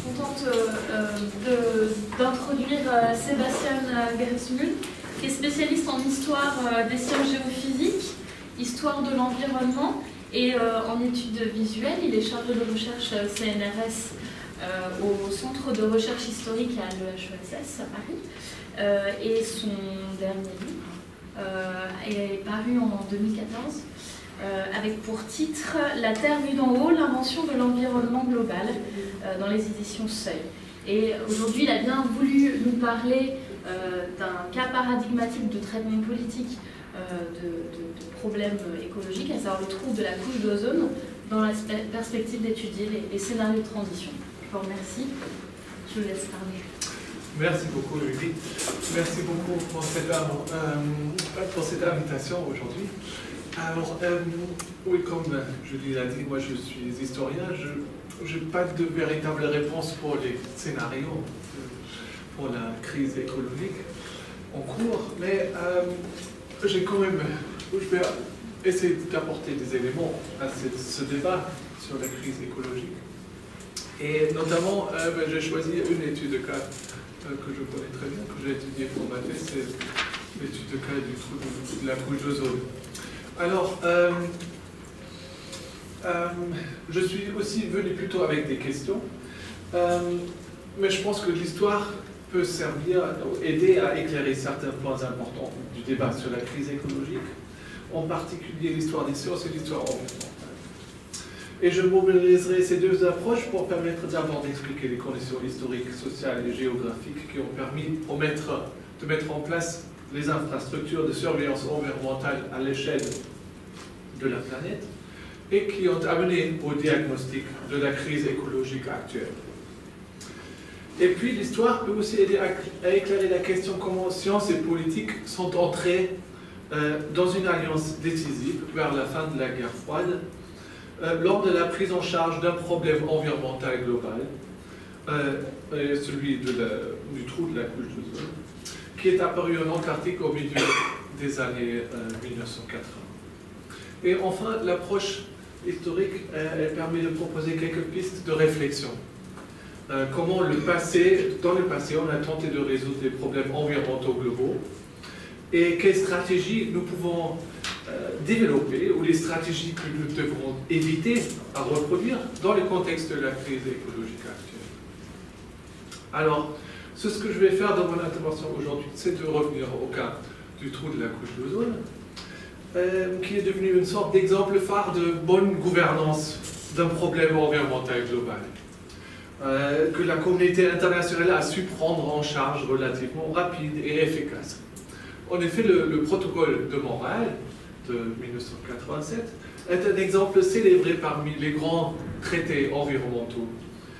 contente d'introduire Sébastien Gersmuth, qui est spécialiste en histoire des sciences géophysiques, histoire de l'environnement et en études visuelles. Il est chargé de recherche CNRS au Centre de recherche historique à l'EHESS à Paris. Et son dernier livre est paru en 2014. Avec pour titre « La Terre vue d'en haut, l'invention de l'environnement global » dans les éditions Seuil. Et aujourd'hui, il a bien voulu nous parler d'un cas paradigmatique de traitement politique de problèmes écologiques, à savoir le trou de la couche d'ozone, dans la perspective d'étudier les scénarios de transition. Je vous remercie. Je vous laisse parler. Merci beaucoup, Julie. Merci beaucoup pour cette invitation aujourd'hui. Alors, oui, comme Julie l'a dit, moi je suis historien, je n'ai pas de véritable réponse pour les scénarios pour la crise écologique en cours, mais j'ai quand même, je vais essayer d'apporter des éléments à ce débat sur la crise écologique. Et notamment, j'ai choisi une étude de cas que je connais très bien, que j'ai étudiée pour ma thèse, c'est l'étude de cas du trou de la couche d'ozone. Alors, je suis aussi venu plutôt avec des questions, mais je pense que l'histoire peut servir, aider à éclairer certains points importants du débat sur la crise écologique, en particulier l'histoire des sciences et l'histoire environnementale. Et je mobiliserai ces deux approches pour permettre d'abord d'expliquer les conditions historiques, sociales et géographiques qui ont permis de mettre en place les infrastructures de surveillance environnementale à l'échelle de la planète et qui ont amené au diagnostic de la crise écologique actuelle. Et puis l'histoire peut aussi aider à éclairer la question comment sciences et politique sont entrées dans une alliance décisive vers la fin de la guerre froide lors de la prise en charge d'un problème environnemental global, celui du trou de la couche d'ozone, qui est apparu en Antarctique au milieu des années 1980. Et enfin, l'approche historique, elle permet de proposer quelques pistes de réflexion. Comment dans le passé, on a tenté de résoudre des problèmes environnementaux globaux et quelles stratégies nous pouvons développer ou les stratégies que nous devrons éviter à reproduire dans le contexte de la crise écologique actuelle. Alors, ce que je vais faire dans mon intervention aujourd'hui, c'est de revenir au cas du trou de la couche d'ozone, qui est devenu une sorte d'exemple phare de bonne gouvernance d'un problème environnemental global, que la communauté internationale a su prendre en charge relativement rapide et efficace. En effet, le protocole de Montréal de 1987 est un exemple célébré parmi les grands traités environnementaux,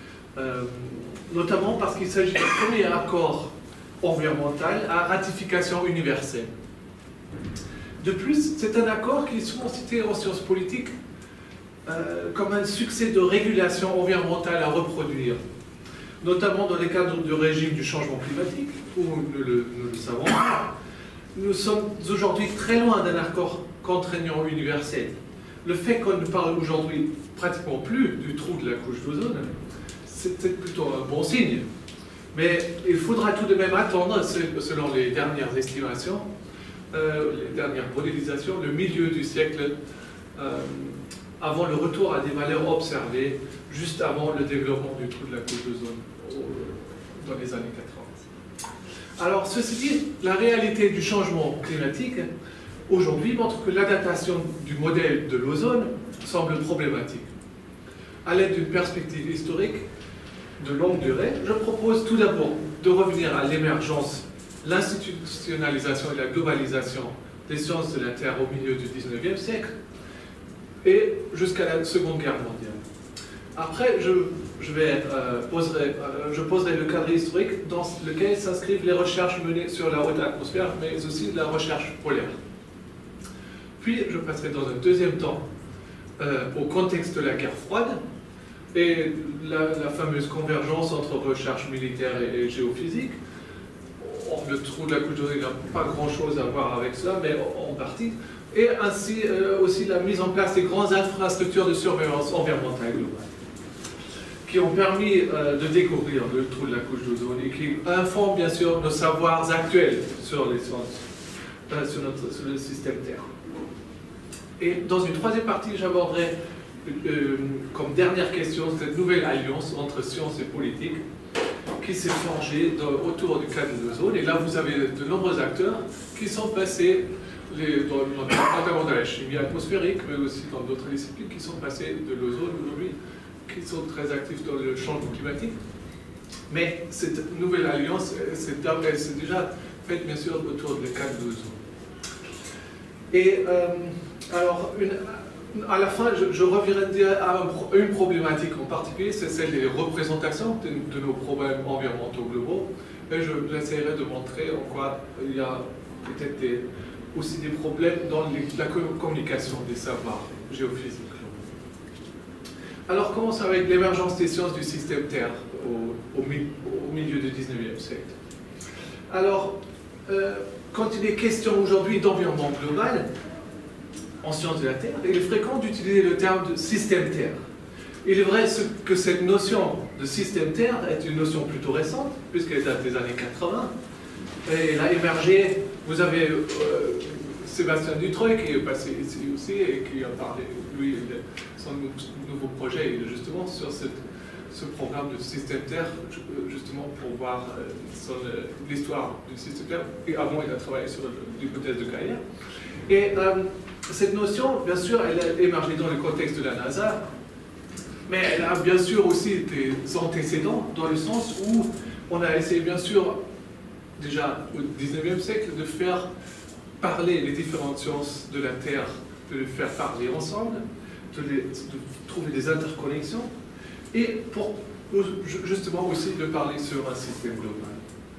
notamment parce qu'il s'agit du premier accord environnemental à ratification universelle. De plus, c'est un accord qui est souvent cité en sciences politiques comme un succès de régulation environnementale à reproduire, notamment dans le cadre du régime du changement climatique, où nous le savons, nous sommes aujourd'hui très loin d'un accord contraignant universel. Le fait qu'on ne parle aujourd'hui pratiquement plus du trou de la couche d'ozone, c'est plutôt un bon signe. Mais il faudra tout de même attendre, selon les dernières estimations, les dernières modélisations, le milieu du siècle avant le retour à des valeurs observées juste avant le développement du trou de la couche d'ozone dans les années 80. Alors, ceci dit, la réalité du changement climatique aujourd'hui montre que l'adaptation du modèle de l'ozone semble problématique. À l'aide d'une perspective historique de longue durée, je propose tout d'abord de revenir à l'émergence, l'institutionnalisation et la globalisation des sciences de la Terre au milieu du XIXe siècle et jusqu'à la Seconde Guerre mondiale. Après, je poserai le cadre historique dans lequel s'inscrivent les recherches menées sur la haute atmosphère, mais aussi la recherche polaire. Puis, je passerai dans un deuxième temps au contexte de la guerre froide et la fameuse convergence entre recherche militaire et géophysique. Le trou de la couche d'ozone n'a pas grand-chose à voir avec cela, mais en partie. Et ainsi aussi la mise en place des grandes infrastructures de surveillance environnementale globale. qui ont permis de découvrir le trou de la couche d'ozone et qui informent bien sûr nos savoirs actuels sur les sciences, sur le système Terre. Et dans une troisième partie, j'aborderai comme dernière question cette nouvelle alliance entre science et politique qui s'est forgée autour du cas de l'ozone. Et là, vous avez de nombreux acteurs qui sont passés, notamment dans la chimie atmosphérique, mais aussi dans d'autres disciplines, qui sont passés de l'ozone aujourd'hui, qui sont très actifs dans le changement climatique. Mais cette nouvelle alliance, c'est déjà faite bien sûr autour du cas de l'ozone. Et alors, à la fin, je reviendrai à une problématique en particulier, c'est celle des représentations de nos problèmes environnementaux globaux. Et j'essaierai de montrer en quoi il y a peut-être aussi des problèmes dans la communication des savoirs géophysiques. Alors, commençons avec l'émergence des sciences du système Terre au milieu du 19e siècle. Alors, quand il est question aujourd'hui d'environnement global, en sciences de la Terre, il est fréquent d'utiliser le terme de système Terre. Il est vrai que cette notion de système Terre est une notion plutôt récente, puisqu'elle date des années 80. Et elle a émergé, vous avez Sébastien Dutreuil qui est passé ici aussi et qui a parlé, lui, son nouveau projet est justement sur ce programme de système Terre, justement pour voir l'histoire du système Terre. Et avant, il a travaillé sur l'hypothèse de carrière. Et cette notion, bien sûr, elle a émergé dans le contexte de la NASA, mais elle a bien sûr aussi des antécédents, dans le sens où on a essayé, bien sûr, déjà au 19e siècle, de faire parler les différentes sciences de la Terre, de les faire parler ensemble, de trouver des interconnexions, et pour justement aussi de parler sur un système global.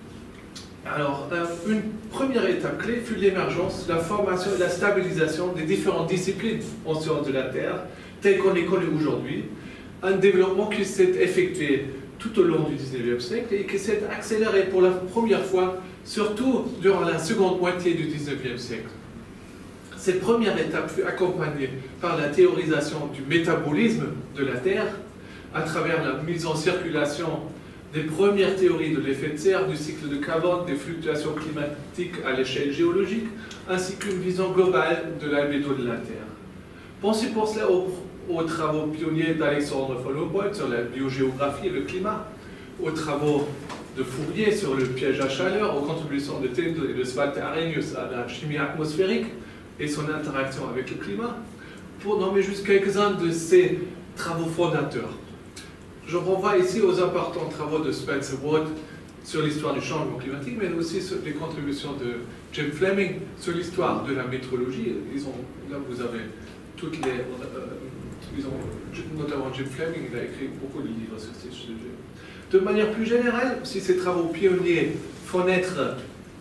Alors, une première étape clé fut l'émergence, la formation et la stabilisation des différentes disciplines en sciences de la Terre, telles qu'on les connaît aujourd'hui, un développement qui s'est effectué tout au long du 19e siècle et qui s'est accéléré pour la première fois, surtout durant la seconde moitié du 19e siècle. Cette première étape fut accompagnée par la théorisation du métabolisme de la Terre, à travers la mise en circulation des premières théories de l'effet de serre, du cycle de carbone, des fluctuations climatiques à l'échelle géologique, ainsi qu'une vision globale de l'albédo de la Terre. Pensez pour cela aux travaux pionniers d'Alexandre von Humboldt sur la biogéographie et le climat, aux travaux de Fourier sur le piège à chaleur, aux contributions de Tyndall et de Svante Arrhenius à la chimie atmosphérique et son interaction avec le climat, pour nommer juste quelques-uns de ces travaux fondateurs. Je renvoie ici aux importants travaux de Spencer Ward sur l'histoire du changement climatique, mais aussi sur les contributions de Jim Fleming sur l'histoire de la météorologie. Là, vous avez toutes les... notamment Jim Fleming, il a écrit beaucoup de livres sur ces sujets. De manière plus générale, si ces travaux pionniers font naître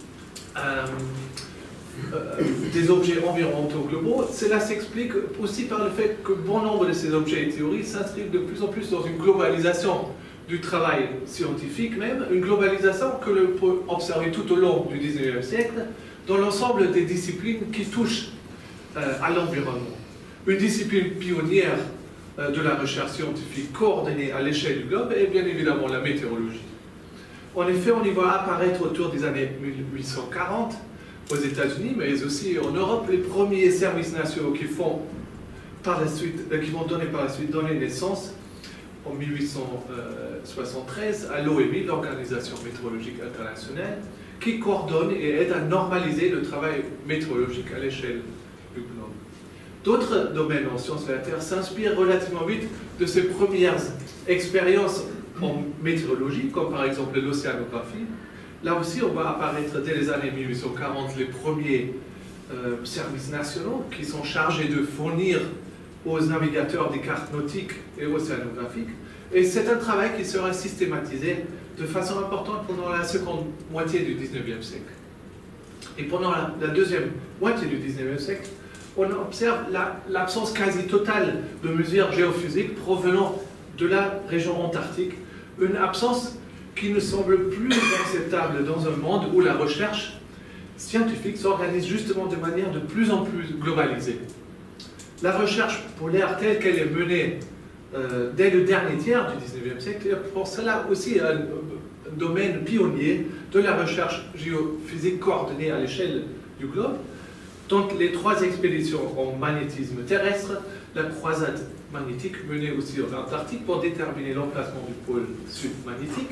des objets environnementaux globaux, cela s'explique aussi par le fait que bon nombre de ces objets et théories s'inscrivent de plus en plus dans une globalisation du travail scientifique même, une globalisation que l'on peut observer tout au long du 19e siècle dans l'ensemble des disciplines qui touchent à l'environnement. Une discipline pionnière de la recherche scientifique coordonnée à l'échelle du globe est bien évidemment la météorologie. En effet, on y voit apparaître autour des années 1840 aux États-Unis, mais aussi en Europe, les premiers services nationaux qui vont donner naissance en 1873 à l'OMI, l'Organisation météorologique internationale, qui coordonne et aide à normaliser le travail météorologique à l'échelle du globe. D'autres domaines en sciences de la Terre s'inspirent relativement vite de ces premières expériences en météorologie, comme par exemple l'océanographie. Là aussi, on va apparaître dès les années 1840 les premiers services nationaux qui sont chargés de fournir aux navigateurs des cartes nautiques et océanographiques. Et c'est un travail qui sera systématisé de façon importante pendant la seconde moitié du 19e siècle. Et pendant la deuxième moitié du 19e siècle, on observe l'absence quasi totale de mesures géophysiques provenant de la région antarctique, une absence qui ne semble plus acceptable dans un monde où la recherche scientifique s'organise justement de manière de plus en plus globalisée. La recherche polaire telle qu'elle est menée dès le dernier tiers du 19e siècle, et pour cela aussi un domaine pionnier de la recherche géophysique coordonnée à l'échelle du globe. Donc les 3 expéditions en magnétisme terrestre, la croisade magnétique menée aussi en Antarctique pour déterminer l'emplacement du pôle sud magnétique,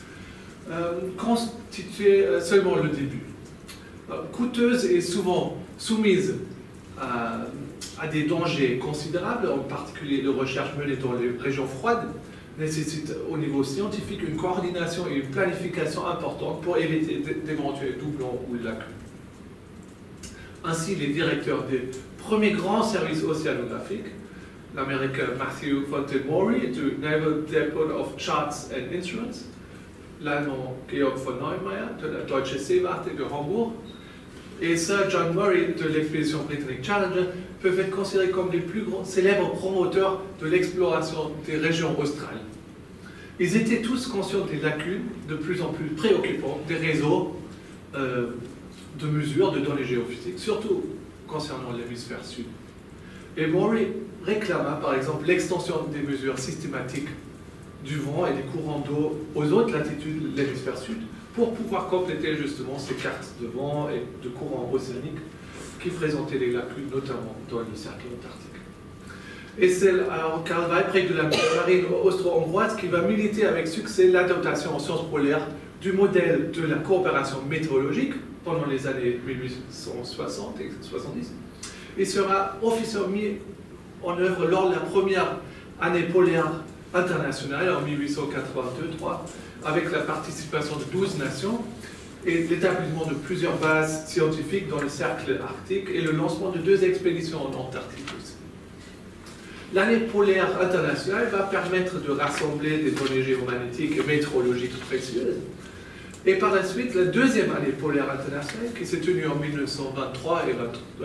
constituait seulement le début. Coûteuse et souvent soumise à des dangers considérables, en particulier de recherche menée dans les régions froides, nécessite au niveau scientifique une coordination et une planification importante pour éviter d'éventuels doublons ou lacunes. Ainsi, les directeurs des premiers grands services océanographiques, l'américain Matthew Fontaine Maury du Naval Depot of Charts and Instruments, l'allemand Georg von Neumayer de la Deutsche Seewarte de Hambourg, et Sir John Murray de l'expédition britannique Challenger peuvent être considérés comme les plus grands célèbres promoteurs de l'exploration des régions australes. Ils étaient tous conscients des lacunes de plus en plus préoccupantes des réseaux de mesures de données géophysiques, surtout concernant l'hémisphère sud. Et Maury réclama par exemple l'extension des mesures systématiques du vent et des courants d'eau aux autres latitudes de l'hémisphère sud pour pouvoir compléter justement ces cartes de vent et de courants océaniques qui présentaient des lacunes, notamment dans le cercle antarctique. Et c'est alors Karl Weyprecht de la marine austro-hongroise qui va militer avec succès l'adaptation en sciences polaires du modèle de la coopération météorologique pendant les années 1860 et 70. Il sera officiellement mis en œuvre lors de la première année polaire internationale en 1882-3 avec la participation de 12 nations et l'établissement de plusieurs bases scientifiques dans le cercle arctique et le lancement de 2 expéditions en Antarctique aussi. L'année polaire internationale va permettre de rassembler des données géomagnétiques et météorologiques précieuses. Et par la suite, la deuxième année polaire internationale, qui s'est tenue en 1923 et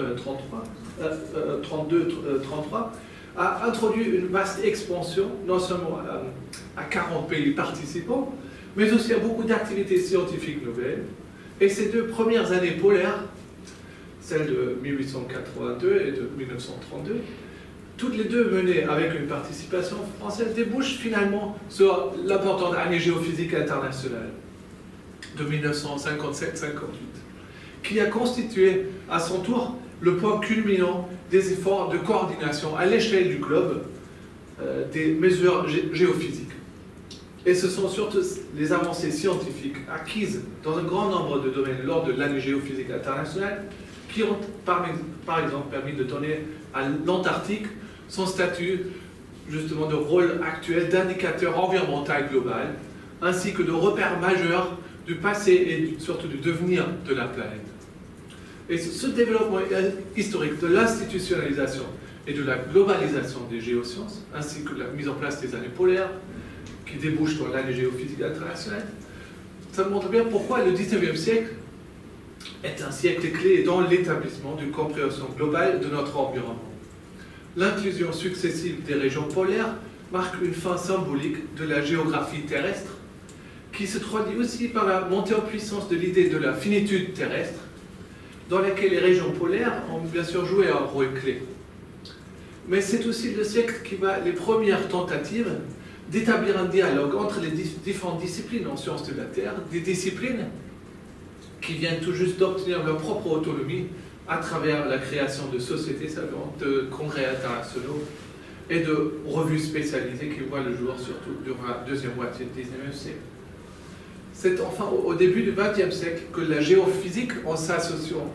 32-33, a introduit une vaste expansion, non seulement à 40 pays participants, mais aussi à beaucoup d'activités scientifiques nouvelles. Et ces 2 premières années polaires, celles de 1882 et de 1932, toutes les 2 menées avec une participation française, débouchent finalement sur l'importante année géophysique internationale de 1957-58, qui a constitué à son tour le point culminant des efforts de coordination à l'échelle du globe des mesures géophysiques. Et ce sont surtout les avancées scientifiques acquises dans un grand nombre de domaines lors de l'année géophysique internationale qui ont par exemple permis de donner à l'Antarctique son statut justement de rôle actuel d'indicateur environnemental global, ainsi que de repère majeur du passé et surtout du devenir de la planète. Et ce développement historique de l'institutionnalisation et de la globalisation des géosciences, ainsi que la mise en place des années polaires, qui débouchent dans l'année géophysique internationale, ça montre bien pourquoi le 19e siècle est un siècle clé dans l'établissement d'une compréhension globale de notre environnement. L'inclusion successive des régions polaires marque une fin symbolique de la géographie terrestre, qui se traduit aussi par la montée en puissance de l'idée de la finitude terrestre, dans laquelle les régions polaires ont bien sûr joué un rôle clé. Mais c'est aussi le siècle qui va les premières tentatives d'établir un dialogue entre les différentes disciplines en sciences de la Terre, des disciplines qui viennent tout juste d'obtenir leur propre autonomie à travers la création de sociétés savantes, de congrès internationaux et de revues spécialisées qui voient le jour surtout durant la deuxième moitié du XIXe siècle. C'est enfin au début du XXe siècle que la géophysique, en associant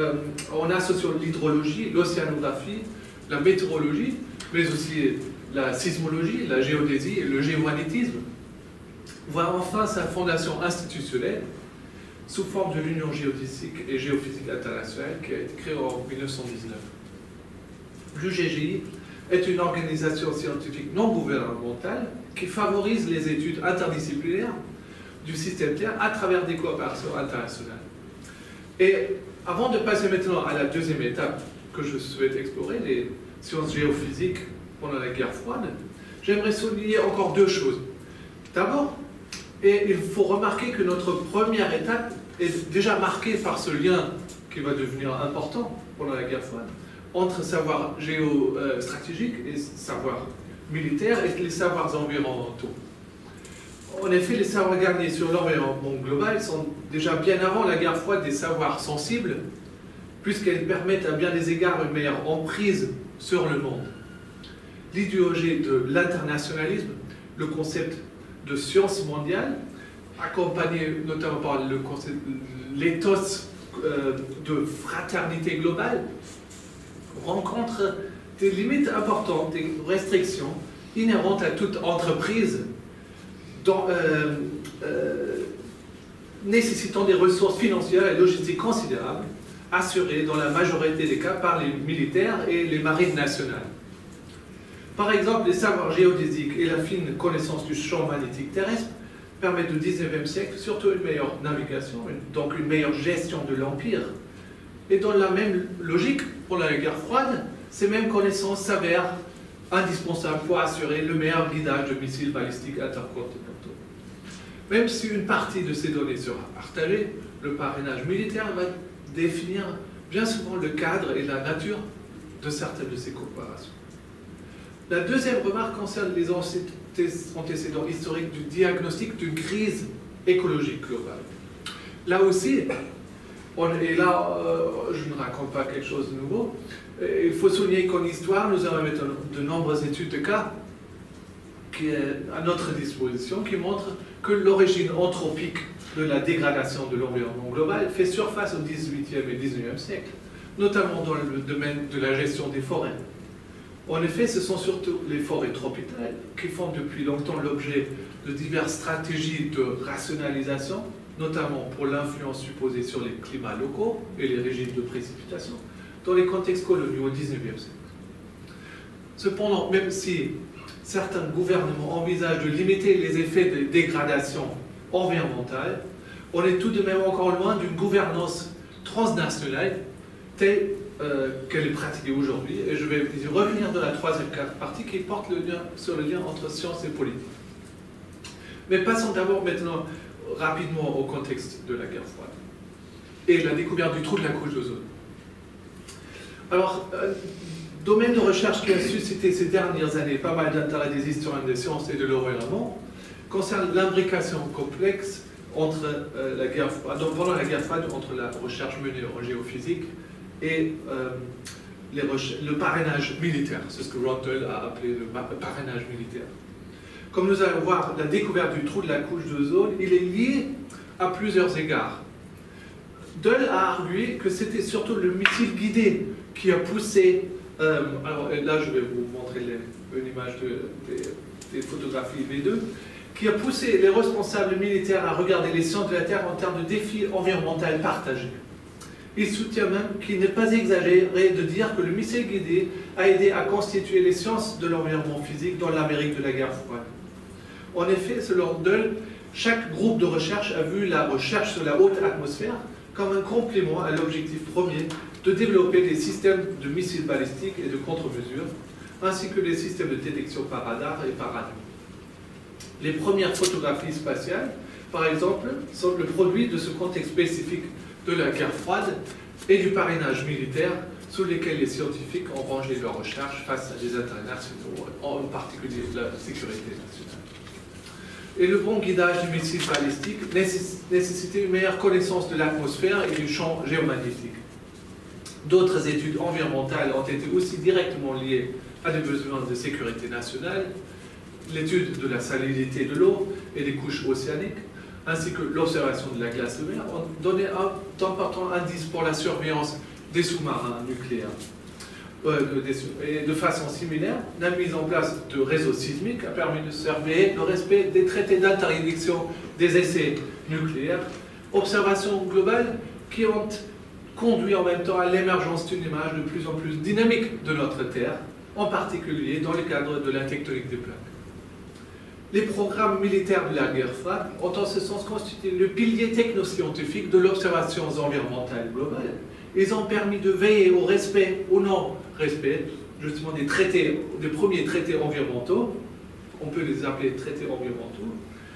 l'hydrologie, l'océanographie, la météorologie, mais aussi la sismologie, la géodésie et le géomagnétisme, voit enfin sa fondation institutionnelle sous forme de l'Union géodésique et géophysique internationale qui a été créée en 1919. L'UGGI est une organisation scientifique non gouvernementale qui favorise les études interdisciplinaires du système Terre à travers des coopérations internationales. Et avant de passer maintenant à la deuxième étape que je souhaite explorer, les sciences géophysiques pendant la guerre froide, j'aimerais souligner encore 2 choses. D'abord, et il faut remarquer que notre première étape est déjà marquée par ce lien qui va devenir important pendant la guerre froide, entre savoir géostratégique et savoir militaire et les savoirs environnementaux. En effet, les savoirs gagnés sur l'environnement global sont déjà bien avant la guerre froide des savoirs sensibles, puisqu'elles permettent à bien des égards une meilleure emprise sur le monde. L'idéologie de l'internationalisme, le concept de science mondiale, accompagné notamment par le concept l'éthos de fraternité globale, rencontre des limites importantes, des restrictions inhérentes à toute entreprise nécessitant des ressources financières et logistiques considérables, assurées dans la majorité des cas par les militaires et les marines nationales. Par exemple, les savoirs géodésiques et la fine connaissance du champ magnétique terrestre permettent au XIXe siècle surtout une meilleure navigation, donc une meilleure gestion de l'Empire. Et dans la même logique, pour la guerre froide, ces mêmes connaissances s'avèrent indispensables pour assurer le meilleur guidage de missiles balistiques intercontinentaux. Même si une partie de ces données sera partagée, le parrainage militaire va définir bien souvent le cadre et la nature de certaines de ces coopérations. La deuxième remarque concerne les antécédents historiques du diagnostic d'une crise écologique globale. Là aussi, et là, je ne raconte pas quelque chose de nouveau, il faut souligner qu'en histoire, nous avons de nombreuses études de cas qui est à notre disposition, qui montrent que l'origine anthropique de la dégradation de l'environnement global fait surface au XVIIIe et XIXe siècle, notamment dans le domaine de la gestion des forêts. En effet, ce sont surtout les forêts tropicales qui font depuis longtemps l'objet de diverses stratégies de rationalisation, notamment pour l'influence supposée sur les climats locaux et les régimes de précipitation, dans les contextes coloniaux au XIXe siècle. Cependant, même si certains gouvernements envisagent de limiter les effets de dégradation environnementale, on est tout de même encore loin d'une gouvernance transnationale telle qu'elle est pratiquée aujourd'hui. Et je vais y revenir dans la troisième partie qui porte sur le lien entre science et politique. Mais passons d'abord maintenant rapidement au contexte de la guerre froide et la découverte du trou de la couche d'ozone. Alors, domaine de recherche qui a suscité ces dernières années pas mal d'intérêt des historiens des sciences et de l'environnement concerne l'imbrication complexe entre pendant la guerre froide entre la recherche menée en géophysique et le parrainage militaire. C'est ce que Rundle a appelé le parrainage militaire. Comme nous allons voir, la découverte du trou de la couche d'ozone, il est lié à plusieurs égards. Dull a argué que c'était surtout le missile guidé qui a poussé. Alors là, je vais vous montrer une image des photographies V2, qui a poussé les responsables militaires à regarder les sciences de la Terre en termes de défis environnementaux partagés. Il soutient même qu'il n'est pas exagéré de dire que le missile guidé a aidé à constituer les sciences de l'environnement physique dans l'Amérique de la guerre froide. En effet, selon Dull, chaque groupe de recherche a vu la recherche sur la haute atmosphère comme un complément à l'objectif premier de développer des systèmes de missiles balistiques et de contre-mesures, ainsi que des systèmes de détection par radar et par radio. Les premières photographies spatiales, par exemple, sont le produit de ce contexte spécifique de la guerre froide et du parrainage militaire sous lesquels les scientifiques ont rangé leurs recherches face à des intérêts nationaux, en particulier la sécurité nationale. Et le bon guidage du missile balistique nécessitait une meilleure connaissance de l'atmosphère et du champ géomagnétique. D'autres études environnementales ont été aussi directement liées à des besoins de sécurité nationale, l'étude de la salinité de l'eau et des couches océaniques, ainsi que l'observation de la glace de mer, ont donné un important indice pour la surveillance des sous-marins nucléaires. Et de façon similaire, la mise en place de réseaux sismiques a permis de surveiller le respect des traités d'interdiction des essais nucléaires, observations globales qui ont conduit en même temps à l'émergence d'une image de plus en plus dynamique de notre Terre, en particulier dans le cadre de la tectonique des plaques. Les programmes militaires de la guerre froide ont en ce sens constitué le pilier technoscientifique de l'observation environnementale globale. Ils ont permis de veiller au respect, au non-respect, justement des premiers traités environnementaux, on peut les appeler traités environnementaux,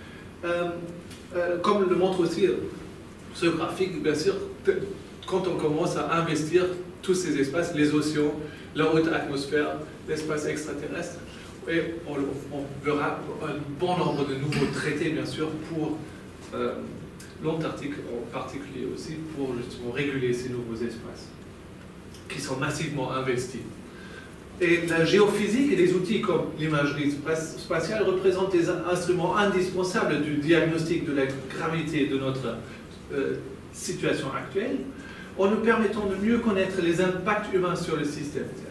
comme le montre aussi ce graphique, bien sûr, quand on commence à investir tous ces espaces, les océans, la haute atmosphère, l'espace extraterrestre, Et on verra un bon nombre de nouveaux traités, bien sûr, pour l'Antarctique en particulier aussi, pour justement réguler ces nouveaux espaces qui sont massivement investis. Et la géophysique et des outils comme l'imagerie spatiale représentent des instruments indispensables du diagnostic de la gravité de notre situation actuelle, en nous permettant de mieux connaître les impacts humains sur le système Terre.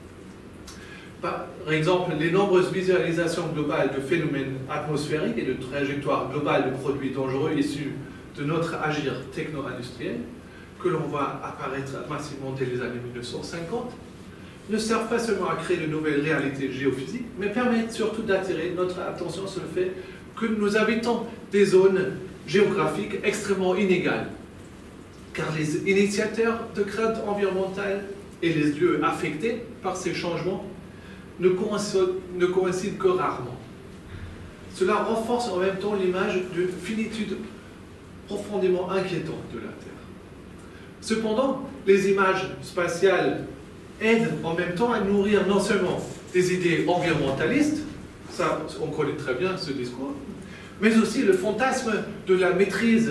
Par exemple, les nombreuses visualisations globales de phénomènes atmosphériques et de trajectoires globales de produits dangereux issus de notre agir techno-industriel, que l'on voit apparaître massivement dès les années 1950, ne servent pas seulement à créer de nouvelles réalités géophysiques, mais permettent surtout d'attirer notre attention sur le fait que nous habitons des zones géographiques extrêmement inégales, car les initiateurs de craintes environnementales et les lieux affectés par ces changements ne coïncident que rarement. Cela renforce en même temps l'image d'une finitude profondément inquiétante de la Terre. Cependant, les images spatiales aident en même temps à nourrir non seulement des idées environnementalistes, ça on connaît très bien ce discours, mais aussi le fantasme de la maîtrise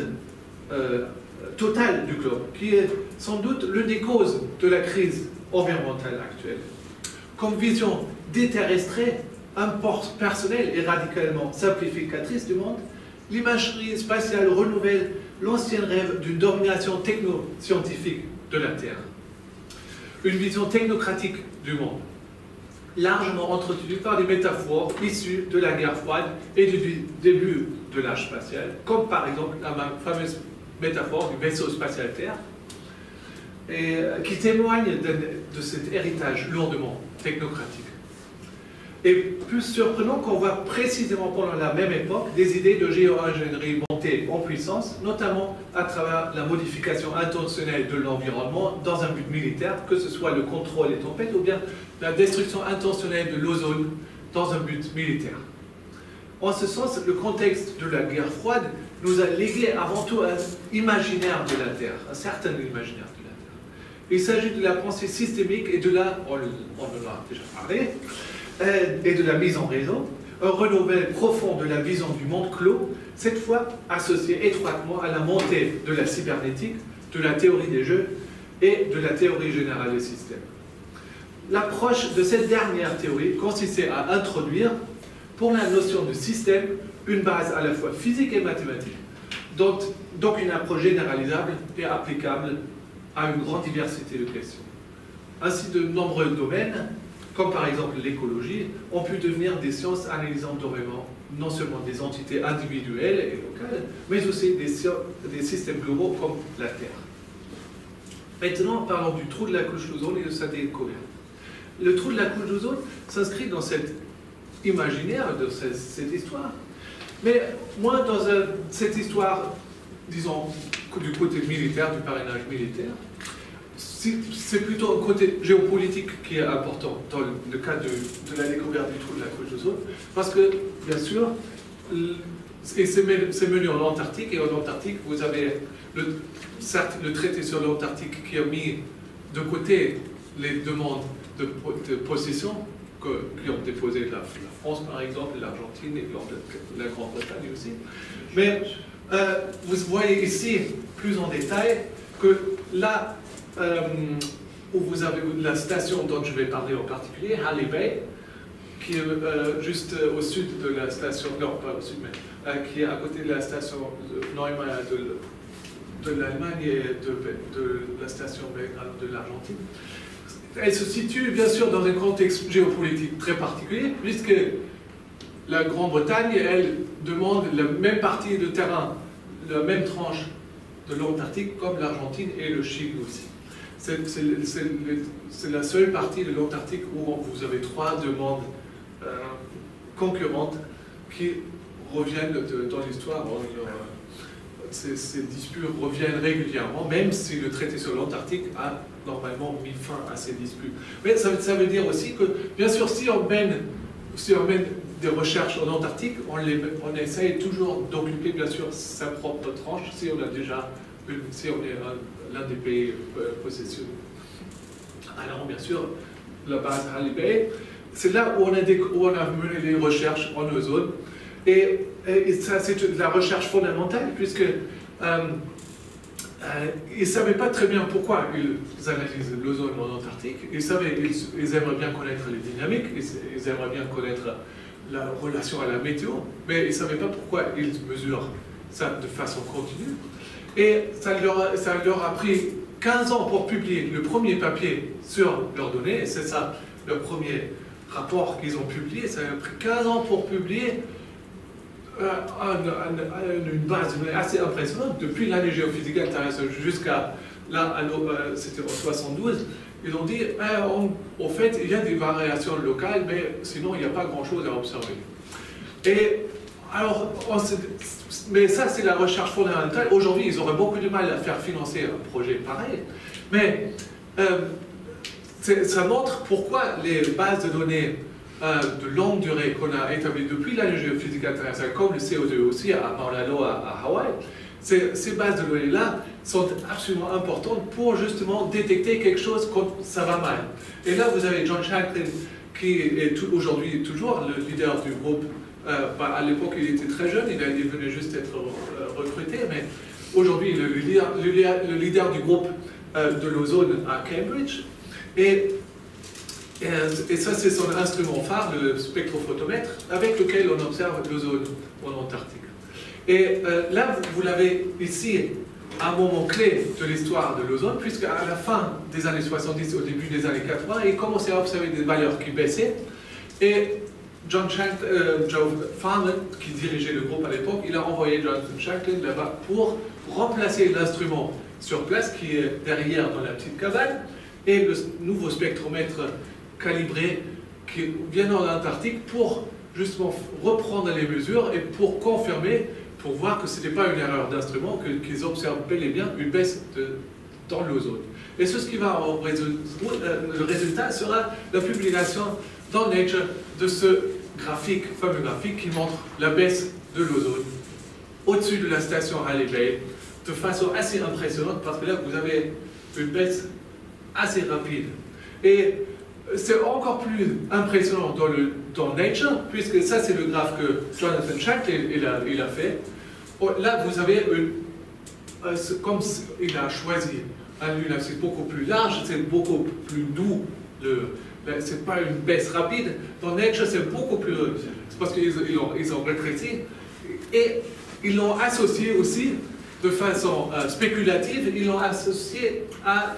totale du globe, qui est sans doute l'une des causes de la crise environnementale actuelle. Comme vision déterrestrée, personnelle et radicalement simplificatrice du monde, l'imagerie spatiale renouvelle l'ancien rêve d'une domination techno-scientifique de la Terre. Une vision technocratique du monde, largement entretenue par des métaphores issues de la guerre froide et du début de l'âge spatial, comme par exemple la fameuse métaphore du vaisseau spatial Terre, et qui témoigne de cet héritage lourdement technocratique. Et plus surprenant qu'on voit précisément pendant la même époque des idées de géo-ingénierie montées en puissance, notamment à travers la modification intentionnelle de l'environnement dans un but militaire, que ce soit le contrôle des tempêtes ou bien la destruction intentionnelle de l'ozone dans un but militaire. En ce sens, le contexte de la guerre froide nous a légué avant tout un imaginaire de la Terre, un certain imaginaire de la Terre. Il s'agit de la pensée systémique et de la, on en a déjà parlé, et de la mise en réseau, un renouvellement profond de la vision du monde clos, cette fois associé étroitement à la montée de la cybernétique, de la théorie des jeux et de la théorie générale des systèmes. L'approche de cette dernière théorie consistait à introduire, pour la notion de système, une base à la fois physique et mathématique, donc une approche généralisable et applicable à une grande diversité de questions. Ainsi, de nombreux domaines, comme par exemple l'écologie, ont pu devenir des sciences analysant dorénavant non seulement des entités individuelles et locales, mais aussi des systèmes globaux comme la Terre. Maintenant, parlons du trou de la couche d'ozone et de sa découverte. Le trou de la couche d'ozone s'inscrit dans cet imaginaire de cette histoire, mais moins dans cette histoire, disons, du côté militaire, du parrainage militaire. C'est plutôt un côté géopolitique qui est important dans le cas de la découverte du trou de la couche d'ozone, parce que, bien sûr, c'est mené en Antarctique, et en Antarctique, vous avez certes le traité sur l'Antarctique qui a mis de côté les demandes de possession qui ont déposé la France, par exemple, l'Argentine et la Grande-Bretagne aussi. Mais vous voyez ici, plus en détail, que là, où vous avez la station dont je vais parler en particulier, Halley Bay, qui est juste au sud de la station, non pas au sud, mais qui est à côté de la station Neumann de l'Allemagne et de la station Belgrade de l'Argentine. Elle se situe bien sûr dans un contexte géopolitique très particulier, puisque la Grande-Bretagne, elle demande la même partie de terrain, la même tranche de l'Antarctique comme l'Argentine et le Chili aussi. C'est la seule partie de l'Antarctique où vous avez trois demandes concurrentes qui reviennent dans l'histoire. Ces disputes reviennent régulièrement, même si le traité sur l'Antarctique a normalement mis fin à ces disputes. Mais ça veut dire aussi que, bien sûr, si on mène des recherches en Antarctique, on essaye toujours d'occuper, bien sûr, sa propre tranche, si on est l'un des pays possessionnels. Alors, bien sûr, la base Halley Bay, c'est là où on a mené les recherches en ozone. Et ça, c'est la recherche fondamentale, puisque ils ne savaient pas très bien pourquoi ils analysent l'ozone en Antarctique. Ils aimeraient bien connaître les dynamiques, ils aimeraient bien connaître la relation à la météo, mais ils ne savaient pas pourquoi ils mesurent ça de façon continue. Et ça leur a pris 15 ans pour publier le premier papier sur leurs données, et c'est ça le premier rapport qu'ils ont publié. Ça a pris 15 ans pour publier une base de données assez impressionnante, depuis l'année géophysique terrestre jusqu'à là, c'était en 72. Ils ont dit, en fait, il y a des variations locales, mais sinon, il n'y a pas grand-chose à observer. Et alors, mais ça, c'est la recherche fondamentale. Aujourd'hui, ils auraient beaucoup de mal à faire financer un projet pareil. Mais ça montre pourquoi les bases de données de longue durée qu'on a établies depuis l'année géophysique internationale, comme le CO2 aussi à Mauna Loa, à Hawaï, ces bases de données-là sont absolument importantes pour justement détecter quelque chose quand ça va mal. Et là, vous avez John Shanklin, qui est aujourd'hui toujours le leader du groupe. À l'époque, il était très jeune, il venait juste être recruté, mais aujourd'hui, il est le leader du groupe de l'ozone à Cambridge. Et ça, c'est son instrument phare, le spectrophotomètre, avec lequel on observe l'ozone en Antarctique. Et là, vous l'avez ici, un moment clé de l'histoire de l'ozone, puisqu'à la fin des années 70, au début des années 80, il commençait à observer des valeurs qui baissaient. Et Joe Farman, qui dirigeait le groupe à l'époque, il a envoyé Jonathan Shanklin là-bas pour remplacer l'instrument sur place, qui est derrière dans la petite cabane, et le nouveau spectromètre calibré qui vient en Antarctique pour justement reprendre les mesures et pour confirmer, pour voir que ce n'était pas une erreur d'instrument, qu'ils observent bel et bien une baisse dans l'ozone. Et ce qui va le résultat sera la publication dans Nature de ce fameux graphique qui montre la baisse de l'ozone au-dessus de la station Halley Bay de façon assez impressionnante, parce que là vous avez une baisse assez rapide. Et c'est encore plus impressionnant dans Nature, puisque ça c'est le graphe que Jonathan Shanklin il a fait. Là vous avez comme il a choisi un lunaire, c'est beaucoup plus large, c'est beaucoup plus doux. C'est pas une baisse rapide. Dans Nature, c'est beaucoup plus. C'est parce qu'ils ont rétréci. Et ils l'ont associé aussi de façon spéculative. Ils l'ont associé à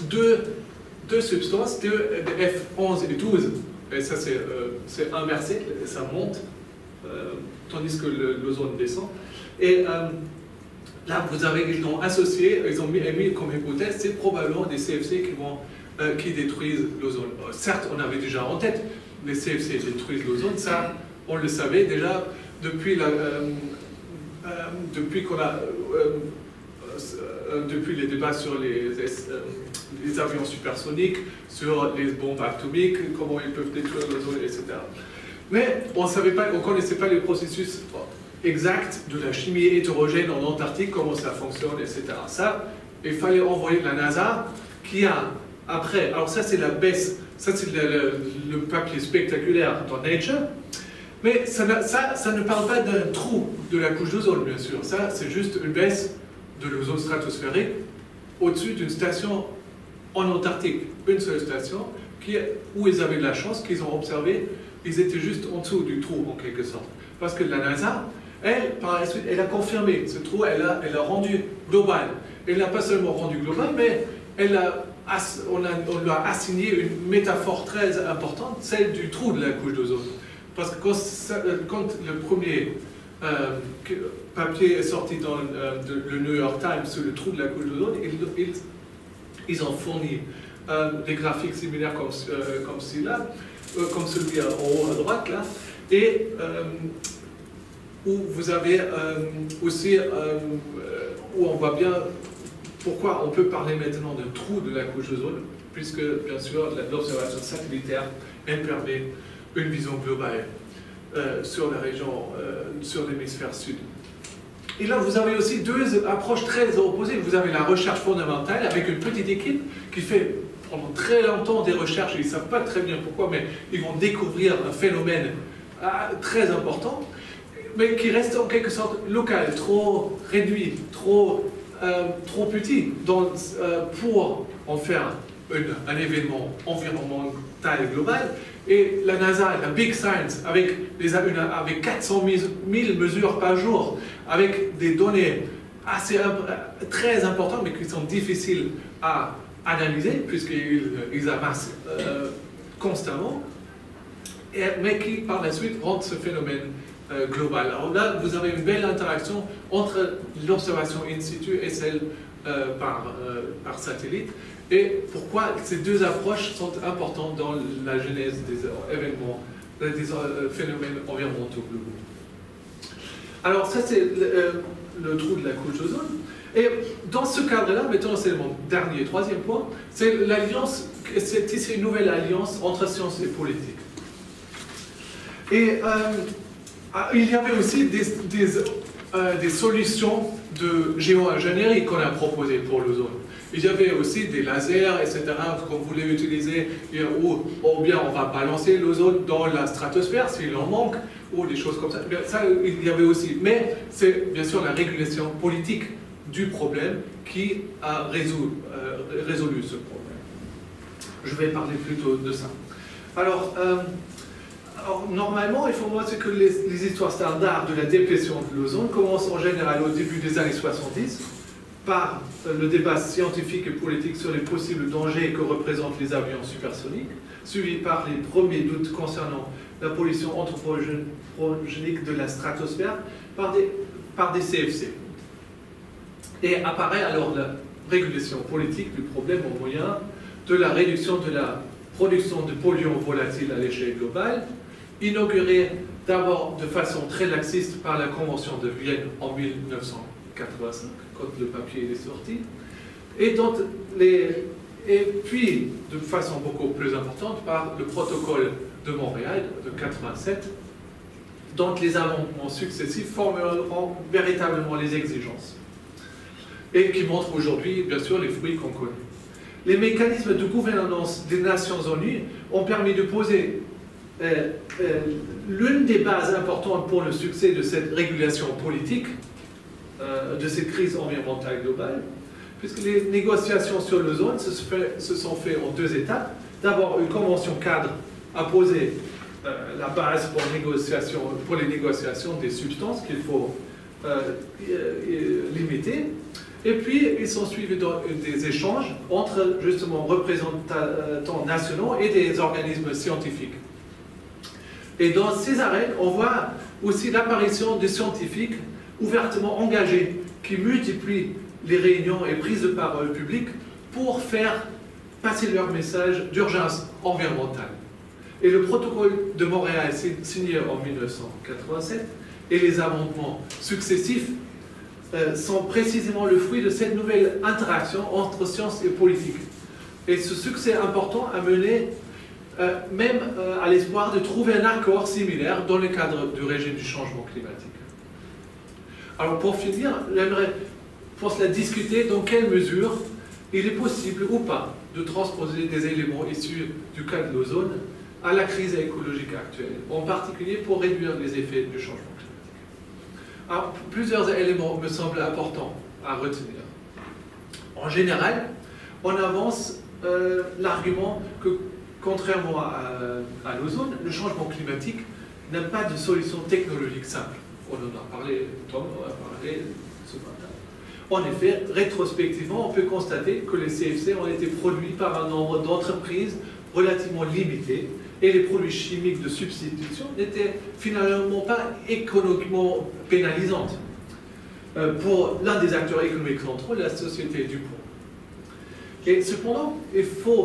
deux substances, F11 et 12. Et ça, c'est inversé, ça monte, tandis que l'ozone descend. Et là, ils l'ont associé, ils ont émis comme hypothèse, c'est probablement des CFC qui détruisent l'ozone. Certes, on avait déjà en tête, les CFC détruisent l'ozone, ça, on le savait déjà depuis les débats sur les avions supersoniques, sur les bombes atomiques, comment ils peuvent détruire l'ozone, etc. Mais on ne connaissait pas les processus exacts de la chimie hétérogène en Antarctique, comment ça fonctionne, etc. Ça, il fallait envoyer de la NASA qui a après, alors ça c'est la baisse, ça c'est le papier spectaculaire dans Nature, mais ça ne parle pas d'un trou de la couche d'ozone, bien sûr. Ça c'est juste une baisse de l'ozone stratosphérique au-dessus d'une station en Antarctique, une seule station, où ils avaient de la chance qu'ils ont observé, ils étaient juste en dessous du trou en quelque sorte. Parce que la NASA, elle, par la suite, elle a confirmé ce trou, elle a rendu global. Elle n'a pas seulement rendu global, mais on lui a assigné une métaphore très importante, celle du trou de la couche d'ozone. Parce que quand le premier papier est sorti dans le New York Times sur le trou de la couche d'ozone, ils ont fourni des graphiques similaires comme celui-là, comme celui en haut à droite, là, et où vous avez aussi, où on voit bien pourquoi on peut parler maintenant d'un trou de la couche d'ozone, puisque bien sûr l'observation satellitaire, elle permet une vision globale sur la région, sur l'hémisphère sud. Et là vous avez aussi deux approches très opposées. Vous avez la recherche fondamentale avec une petite équipe qui fait pendant très longtemps des recherches, ils ne savent pas très bien pourquoi, mais ils vont découvrir un phénomène très important, mais qui reste en quelque sorte local, trop réduit, trop petit pour en faire un événement environnemental global. Et la NASA, la Big Science, avec 400 000 mesures par jour, avec des données très importantes, mais qui sont difficiles à analyser, puisqu'ils amassent constamment, mais qui par la suite rendent ce phénomène global. Alors là, vous avez une belle interaction entre l'observation in situ et celle par satellite. Et pourquoi ces deux approches sont importantes dans la genèse des événements, des phénomènes environnementaux globaux. Alors ça c'est le trou de la couche d'ozone. Et dans ce cadre-là, maintenant c'est mon dernier, troisième point, c'est l'alliance, c'est tisser une nouvelle alliance entre sciences et politique. Et il y avait aussi des solutions de géo-ingénierie qu'on a proposées pour l'ozone. Il y avait aussi des lasers, etc., qu'on voulait utiliser, ou bien on va balancer l'ozone dans la stratosphère s'il en manque, ou des choses comme ça. Ça, il y avait aussi. Mais c'est bien sûr la régulation politique du problème qui a résolu ce problème. Je vais parler plutôt de ça. Alors normalement, il faut voir que les histoires standards de la déplétion de l'ozone commencent en général au début des années 70, par le débat scientifique et politique sur les possibles dangers que représentent les avions supersoniques, suivi par les premiers doutes concernant la pollution anthropogénique de la stratosphère par des CFC. Et apparaît alors la régulation politique du problème au moyen de la réduction de la production de polluants volatiles à l'échelle globale, inaugurée d'abord de façon très laxiste par la Convention de Vienne en 1985, quand le papier est sorti, et puis de façon beaucoup plus importante par le protocole de Montréal de 87, dont les amendements successifs formeront véritablement les exigences, et qui montrent aujourd'hui, bien sûr, les fruits qu'on connaît. Les mécanismes de gouvernance des Nations Unies ont permis de poser l'une des bases importantes pour le succès de cette régulation politique, de cette crise environnementale globale, puisque les négociations sur l'ozone se sont faites en deux étapes. D'abord, une convention cadre a posé la base pour les négociations des substances qu'il faut limiter. Et puis, ils sont suivis des échanges entre, justement, représentants nationaux et des organismes scientifiques. Et dans ces arènes, on voit aussi l'apparition de scientifiques ouvertement engagés qui multiplient les réunions et prises de parole publiques pour faire passer leur message d'urgence environnementale. Et le protocole de Montréal, signé en 1987, et les amendements successifs sont précisément le fruit de cette nouvelle interaction entre science et politique. Et ce succès important a mené même à l'espoir de trouver un accord similaire dans le cadre du régime du changement climatique. Alors pour finir, j'aimerais pour cela discuter dans quelle mesure il est possible ou pas de transposer des éléments issus du cas de l'ozone à la crise écologique actuelle, en particulier pour réduire les effets du changement climatique. Alors, plusieurs éléments me semblent importants à retenir. En général, on avance l'argument que, contrairement à l'ozone, le changement climatique n'a pas de solution technologique simple. On en a parlé, Tom en a parlé ce matin. En effet, rétrospectivement, on peut constater que les CFC ont été produits par un nombre d'entreprises relativement limité et les produits chimiques de substitution n'étaient finalement pas économiquement pénalisantes pour l'un des acteurs économiques centraux, la société DuPont. Et cependant, il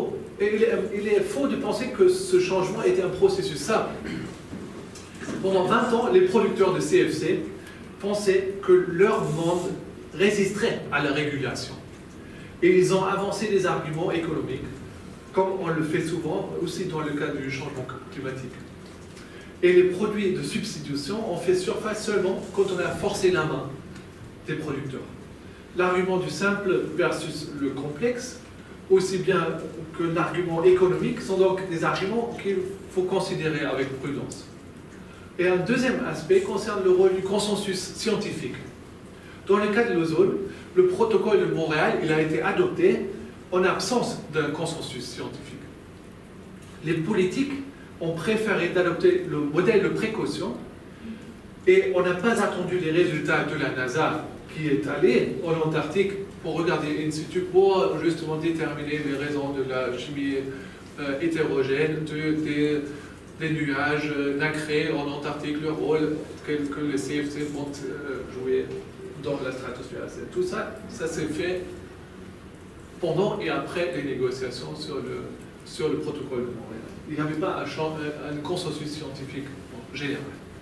est faux de penser que ce changement était un processus simple. Pendant 20 ans, les producteurs de CFC pensaient que leur monde résisterait à la régulation. Et ils ont avancé des arguments économiques, comme on le fait souvent aussi dans le cas du changement climatique. Et les produits de substitution ont fait surface seulement quand on a forcé la main des producteurs. L'argument du simple versus le complexe aussi bien que l'argument économique, sont donc des arguments qu'il faut considérer avec prudence. Et un deuxième aspect concerne le rôle du consensus scientifique. Dans le cas de l'ozone, le protocole de Montréal il a été adopté en absence d'un consensus scientifique. Les politiques ont préféré d'adopter le modèle de précaution et on n'a pas attendu les résultats de la NASA qui est allée en Antarctique pour regarder in situ, pour justement déterminer les raisons de la chimie hétérogène des nuages nacrés en Antarctique, le rôle que les CFC vont jouer dans la stratosphère. Tout ça, ça s'est fait pendant et après les négociations sur le protocole de Montréal. Il n'y avait pas un consensus scientifique général.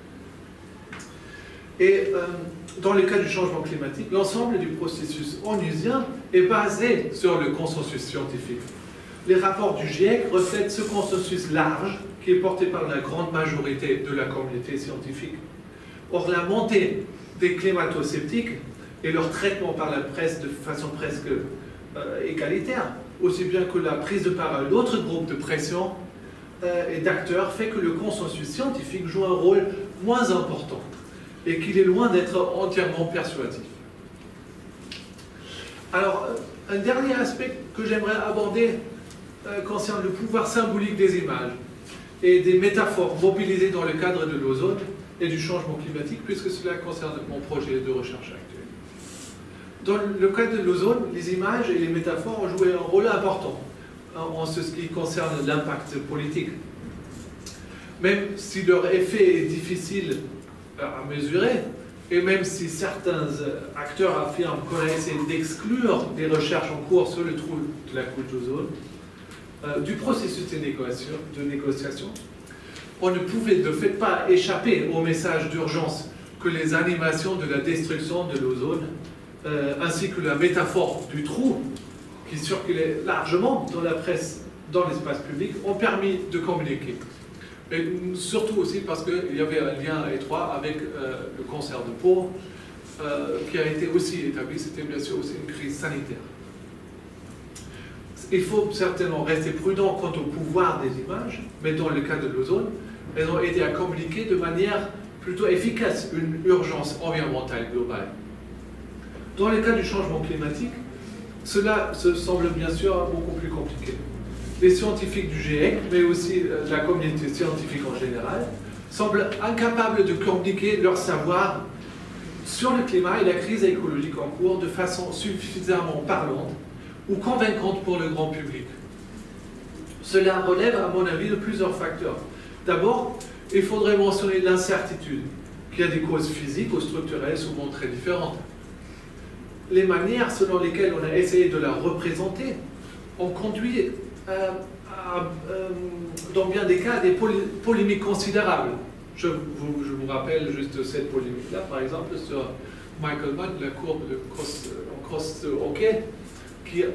Et dans le cas du changement climatique, l'ensemble du processus onusien est basé sur le consensus scientifique. Les rapports du GIEC reflètent ce consensus large qui est porté par la grande majorité de la communauté scientifique. Or, la montée des climato-sceptiques et leur traitement par la presse de façon presque égalitaire, aussi bien que la prise de parole d'autres groupes de pression et d'acteurs, fait que le consensus scientifique joue un rôle moins important et qu'il est loin d'être entièrement persuasif. Alors, un dernier aspect que j'aimerais aborder concerne le pouvoir symbolique des images et des métaphores mobilisées dans le cadre de l'ozone et du changement climatique, puisque cela concerne mon projet de recherche actuel. Dans le cas de l'ozone, les images et les métaphores ont joué un rôle important en ce qui concerne l'impact politique. Même si leur effet est difficile à mesurer, et même si certains acteurs affirment qu'on a essayé d'exclure des recherches en cours sur le trou de la couche d'ozone, du processus de négociation, on ne pouvait de fait pas échapper au message d'urgence que les animations de la destruction de l'ozone, ainsi que la métaphore du trou, qui circulait largement dans la presse, dans l'espace public, ont permis de communiquer. Et surtout aussi parce qu'il y avait un lien étroit avec le cancer de peau, qui a été aussi établi, c'était bien sûr aussi une crise sanitaire. Il faut certainement rester prudent quant au pouvoir des images, mais dans le cas de l'ozone, elles ont aidé à communiquer de manière plutôt efficace une urgence environnementale globale. Dans le cas du changement climatique, cela se semble bien sûr beaucoup plus compliqué. Les scientifiques du GIEC, mais aussi la communauté scientifique en général, semblent incapables de communiquer leur savoir sur le climat et la crise écologique en cours de façon suffisamment parlante ou convaincante pour le grand public. Cela relève, à mon avis, de plusieurs facteurs. D'abord, il faudrait mentionner l'incertitude, qui a des causes physiques ou structurelles souvent très différentes. Les manières selon lesquelles on a essayé de la représenter ont conduit dans bien des cas à des polémiques considérables. Je vous rappelle juste cette polémique-là, par exemple, sur Michael Mann, la courbe de cross hockey, qui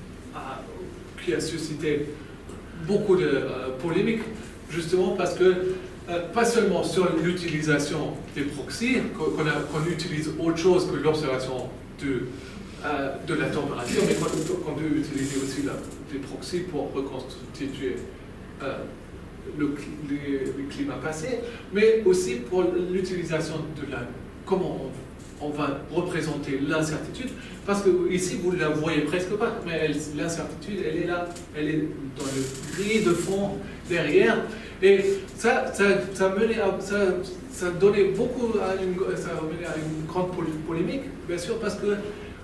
a suscité beaucoup de polémiques, justement parce que, pas seulement sur l'utilisation des proxys, qu'on utilise autre chose que l'observation de la température, mais qu'on peut utiliser aussi des proxys pour reconstituer le climat passé, mais aussi pour l'utilisation de comment on va représenter l'incertitude, parce que ici vous ne la voyez presque pas, mais l'incertitude elle est là, elle est dans le gris de fond derrière, et ça donnait beaucoup ça menait à une grande polémique, bien sûr, parce que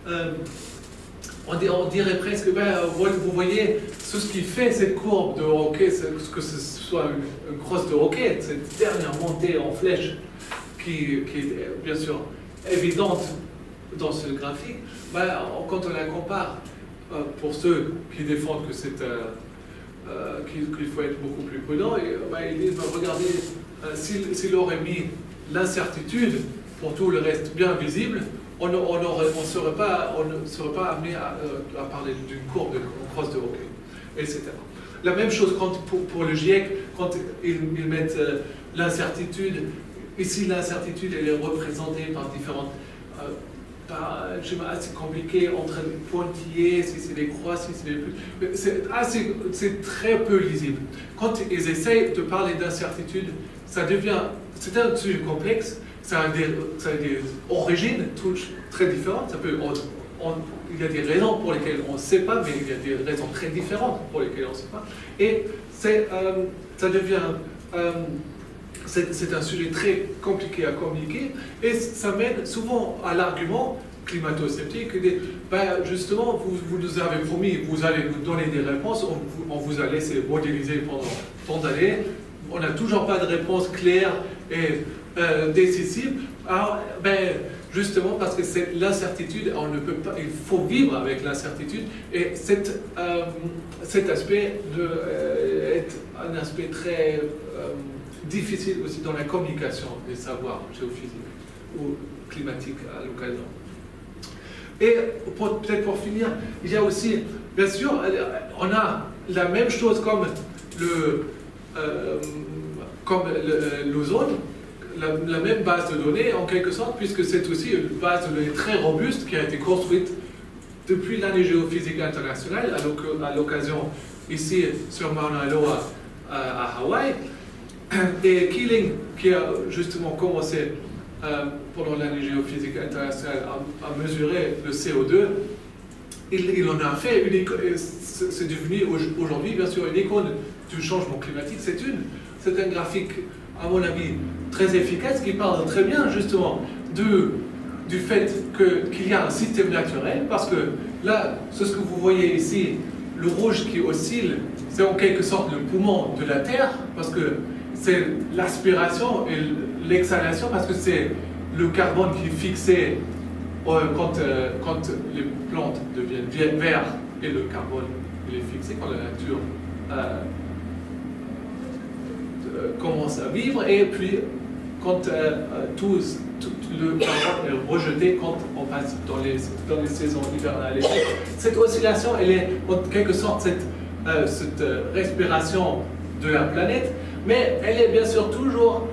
on dirait presque, vous voyez, ce qui fait cette courbe de hockey, que ce soit une crosse de hockey, cette dernière montée en flèche qui est bien sûr évidente dans ce graphique, quand on la compare, pour ceux qui défendent que qu'il faut être beaucoup plus prudent, ils disent, regardez, s'il aurait mis l'incertitude pour tout le reste bien visible, on ne serait pas amené à parler d'une courbe de crosse de hockey, etc. La même chose pour le GIEC, quand ils mettent l'incertitude. Ici, l'incertitude elle est représentée par différentes un schéma assez compliqué entre les pointillés, si c'est des croix, si c'est des plus. C'est très peu lisible. Quand ils essayent de parler d'incertitude, ça devient. C'est un sujet complexe, ça a des origines très différentes. Il y a des raisons pour lesquelles on ne sait pas, mais il y a des raisons très différentes pour lesquelles on ne sait pas. Et ça devient. C'est un sujet très compliqué à communiquer et ça mène souvent à l'argument climato-sceptique. Justement, vous nous avez promis, vous allez nous donner des réponses, on vous a laissé modéliser pendant tant d'années, on n'a toujours pas de réponse claire et décisive. Alors, justement parce que c'est l'incertitude, on ne peut pas, il faut vivre avec l'incertitude et cet aspect est un aspect très difficile aussi dans la communication des savoirs géophysiques ou climatiques à l'occasion. Et peut-être pour finir, il y a aussi, bien sûr, on a la même chose comme l'ozone, la même base de données en quelque sorte, puisque c'est aussi une base de données très robuste qui a été construite depuis l'année géophysique internationale, à l'occasion ici sur Mauna Loa à Hawaï. Et Keeling, qui a justement commencé pendant l'année géophysique internationale à mesurer le CO2, il en a fait c'est devenu aujourd'hui bien sûr une icône du changement climatique. C'est un graphique, à mon avis, très efficace qui parle très bien justement du fait qu'il y a un système naturel, parce que là, c'est ce que vous voyez ici, le rouge qui oscille, c'est en quelque sorte le poumon de la Terre, parce que c'est l'aspiration et l'exhalation, parce que c'est le carbone qui est fixé quand les plantes deviennent vertes, et le carbone il est fixé quand la nature commence à vivre, et puis quand tout le carbone est rejeté quand on passe dans les saisons hivernales. Cette oscillation, elle est en quelque sorte cette respiration de la planète, mais elle est bien sûr toujours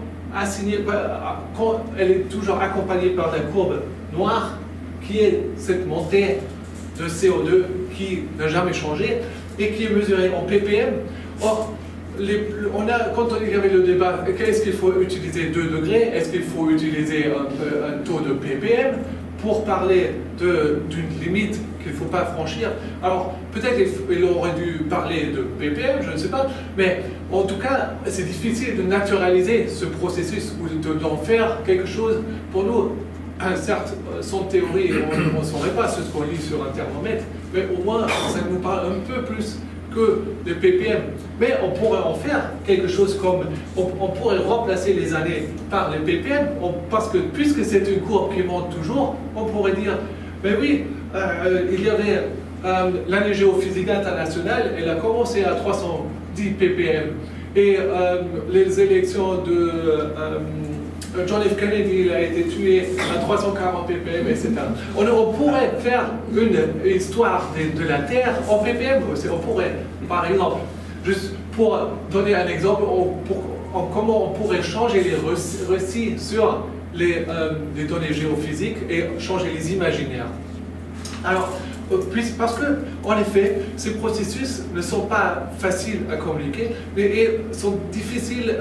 elle est toujours accompagnée par la courbe noire, qui est cette montée de CO2 qui n'a jamais changé et qui est mesurée en ppm. Or, quand il y avait le débat, est-ce qu'il faut utiliser 2 degrés, est-ce qu'il faut utiliser un taux de ppm pour parler d'une limite qu'il ne faut pas franchir. Alors, peut-être il aurait dû parler de ppm, je ne sais pas, mais en tout cas, c'est difficile de naturaliser ce processus ou d'en faire quelque chose pour nous. Certes, sans théorie, on ne saurait pas ce qu'on lit sur un thermomètre, mais au moins, ça nous parle un peu plus que de ppm. Mais on pourrait en faire quelque chose comme, on pourrait remplacer les années par les ppm, parce que puisque c'est une courbe qui monte toujours, on pourrait dire, mais oui, il y avait l'année géophysique internationale, elle a commencé à 310 ppm, et les élections de John F. Kennedy, il a été tué à 340 ppm, etc. On pourrait faire une histoire de la Terre en ppm. On pourrait, par exemple, juste pour donner un exemple, comment on pourrait changer les récits sur les données géophysiques et changer les imaginaires. Alors, parce que, en effet, ces processus ne sont pas faciles à communiquer, mais sont difficiles.